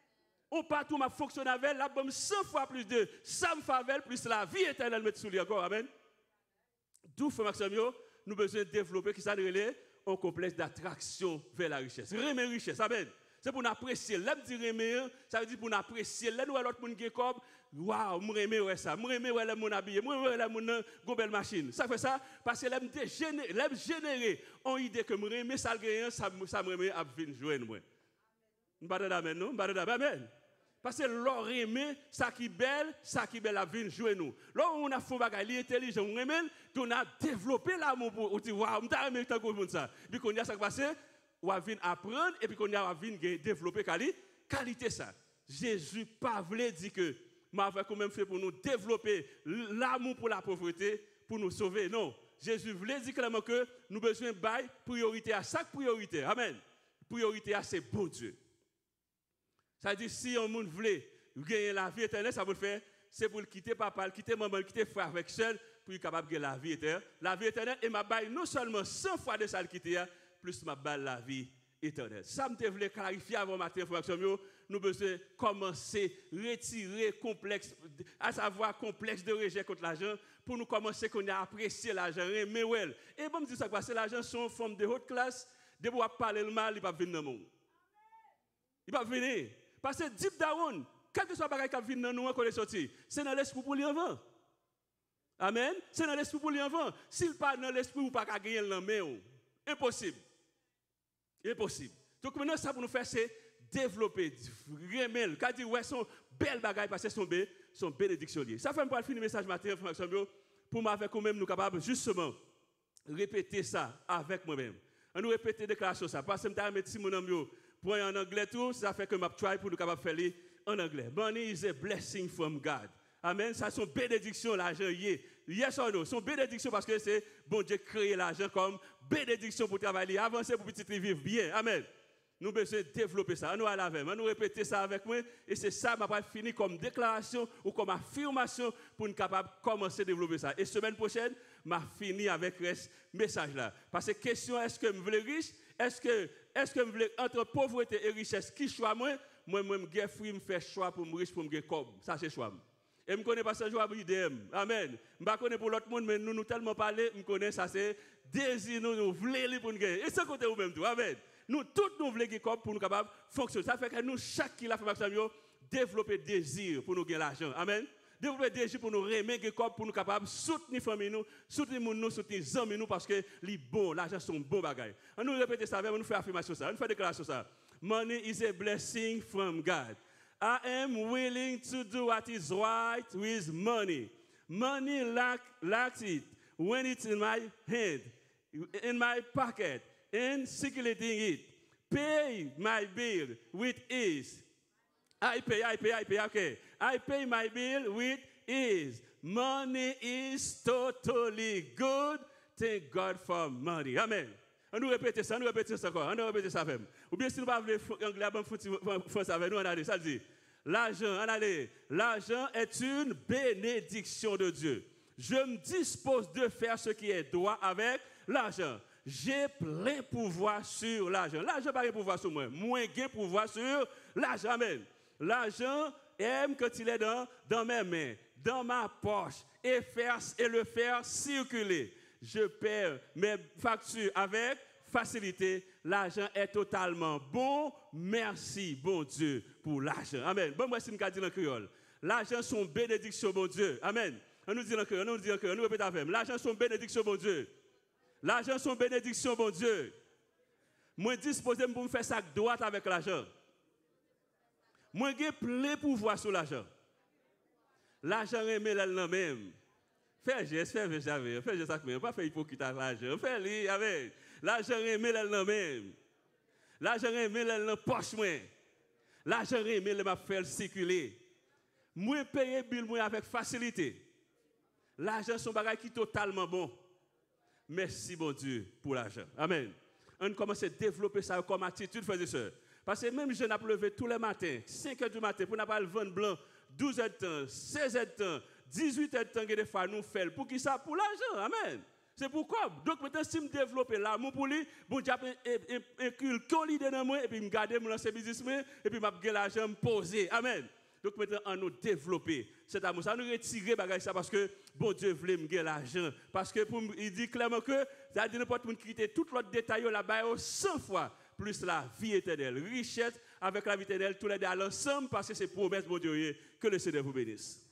S4: on pas tout m'a fonctionné avec la bombe cent fois plus de ça me favelle plus la vie éternelle mettre sous lui encore. Amen. D'où frère Maxime yo, nous besoin de développer qui ça relève un complexe d'attraction vers la richesse. Remer richesse. Amen. C'est pour nous apprécier. L'aime dire remer, ça veut dire pour nous apprécier. Là nous l'autre monde qui comme waouh, moi remer ouais ça. Moi remer ouais le mon habillé, moi remer le mon go belle machine. Ça fait ça parce que l'aime générer, l'aime générer en idée que moi remer ça gagne ça ça me remer à venir joindre moi. Nous pas d'amen non, pas d'amen. Amen. Parce que l'or remet ça qui belle, ça qui belle à venir jouer nous. Là on a fait bagaille intelligent, on remet, on a développé l'amour pour on dit waouh, m'ta remet tant comme ça. Puis qu'on y a ça qui passe ou à venir apprendre et puis qu'on y a venir développer quali qualité ça. Jésus pas voulait dire que m'avait quand même fait pour nous développer l'amour pour la pauvreté pour nous sauver. Non, Jésus voulait dire clairement que nous besoin bail priorité à chaque priorité. Amen. Priorité à c'est bon Dieu. Ça veut dire si on monde voulait gagner la vie éternelle, ça veut faire c'est pour le quitter papa, le quitter maman, le quitter frère avec seul pour être capable de gagner la vie éternelle. La vie éternelle et ma bail non seulement cent fois de ça le quitter plus ma balle la vie éternelle. Ça me voulait clarifier avant matin information nous besoin commencer retirer complexe à savoir complexe de rejet contre l'argent pour nous commencer qu'on a apprécié l'argent mais well. Et bon me dire ça parce que l'argent sont en forme de haute classe, de pouvoir parler le mal, il va venir dans le monde. Il va venir parce que deep down, quel que soit le bagage qui vient dans nous quand il est sorti, c'est dans l'esprit pour lui en vent. Amen. C'est dans l'esprit pour lui en vent. S'il pas dans l'esprit ou pas gagner le main, impossible. Impossible. Donc maintenant, ça pour nous faire, c'est développer, remettre, quand dire ouais, son bel bagage parce que son bé, son bénédiction liée. Ça fait me finir le message matin, pour m'avoir quand même nous capables justement répéter ça avec moi-même. On nous répéter déclaration ça parce que je mettre mon ami pour en anglais tout, ça fait que m'a try pour nous capables faire en anglais. Money is a blessing from God. Amen. Ça sont bénédiction l'argent yé. Yes or no, son bénédiction parce que c'est bon Dieu créer l'argent comme bénédiction pour travailler, avancer pour petit vivre bien. Amen. Nous besoin développer ça. Nous allons avec, nous répéter ça avec moi et c'est ça m'a fini comme déclaration ou comme affirmation pour nous capable commencer à développer ça. Et semaine prochaine, m'a fini avec reste message là. Parce que question est-ce que je veux riche? Est-ce que est-ce que je veux entre pauvreté et richesse qui choix moi? Moi moi me free me faire choix pour me riche pour me gagner comme ça c'est choix. Et je connais pas ça joie idem. Amen. Je ne connais pour l'autre monde mais nous nous tellement parler, je connais ça c'est désir nous nous voulons pour nous gagner. Et ça côté ou même tout. Amen. Nous tous nous voulons gagner comme pour nous capable fonctionner. Ça fait que nous chaque qui l'a fait maximum développer désir pour nous gagner l'argent. Amen. Développer désir pour nous remettre comme pour nous capable soutenir famille nous, soutenir moun nous, soutenir amis nous parce que les bons, l'argent sont bon bagaille. On nous répéter ça, on nous fait affirmation ça, on fait déclaration ça. Money is a blessing from God. I am willing to do what is right with money. Money lack, lacks it when it's in my hand, in my pocket, and circulating it. Pay my bill with ease. I pay, I pay, I pay, okay. I pay my bill with ease. Money is totally good. Thank God for money. Amen. On nous répète ça, on nous répète ça encore, on nous répète ça avec. Ou bien si nous ne voulons pas anglais, français avec nous, on a dit, ça dit, l'argent, on a dit, l'argent est une bénédiction de Dieu. Je me dispose de faire ce qui est droit avec l'argent. J'ai plein pouvoir sur l'argent. L'argent n'a pas de pouvoir sur moi. Moi, j'ai pouvoir sur l'argent. Amen. L'argent aime quand il est dans, dans mes mains, dans ma poche, et, faire, et le faire circuler. Je paie mes factures avec facilité. L'argent est totalement bon. Merci, bon Dieu, pour l'argent. Amen. Bon, moi, si nous disons en créole. L'argent, c'est une bénédiction, bon Dieu. Amen. On nous dit en créole, on nous dit en créole, nous répétons avec. L'argent, c'est une bénédiction, bon Dieu. L'argent, c'est une bénédiction, bon Dieu. Moi, disposé pour me faire ça droite avec l'argent. Moi, j'ai plein pouvoir sur l'argent. L'argent remet là même. Fais geste, fais geste avec, fais geste avec, pas faire hypocrite avec l'argent. Fais-le avec. L'argent remet là même. L'argent remet là dans poche moi. L'argent remet là m'a faire circuler. Moi payer bill moi avec facilité. L'argent son bagage qui totalement bon. Merci bon Dieu pour l'argent. Amen. On commence à développer ça comme attitude frères et sœurs. Parce que même je n'ai levé tous les matins, cinq heures du matin, pour n'avoir le vent blanc, douze heures de temps, seize heures de temps, dix-huit heures de temps, que des fois nous faisons. Pour qui ça? Pour l'argent. Amen. C'est pourquoi. Donc maintenant, si je développe l'amour pour lui, bon Dieu inculqué dans moi, et puis je garde mon lancer business, et puis je l'argent me poser. Amen. Donc maintenant, on nous développer cet amour. Ça nous retirer bagage ça parce que bon Dieu voulait me gagner l'argent. Parce que pour, il dit clairement que ça dit n'importe qui quitter tout l'autre détail là-bas cent fois plus la vie éternelle. Richesse avec la vie éternelle, tous les deux à l'ensemble parce que c'est promesse, mon Dieu, que le Seigneur vous bénisse.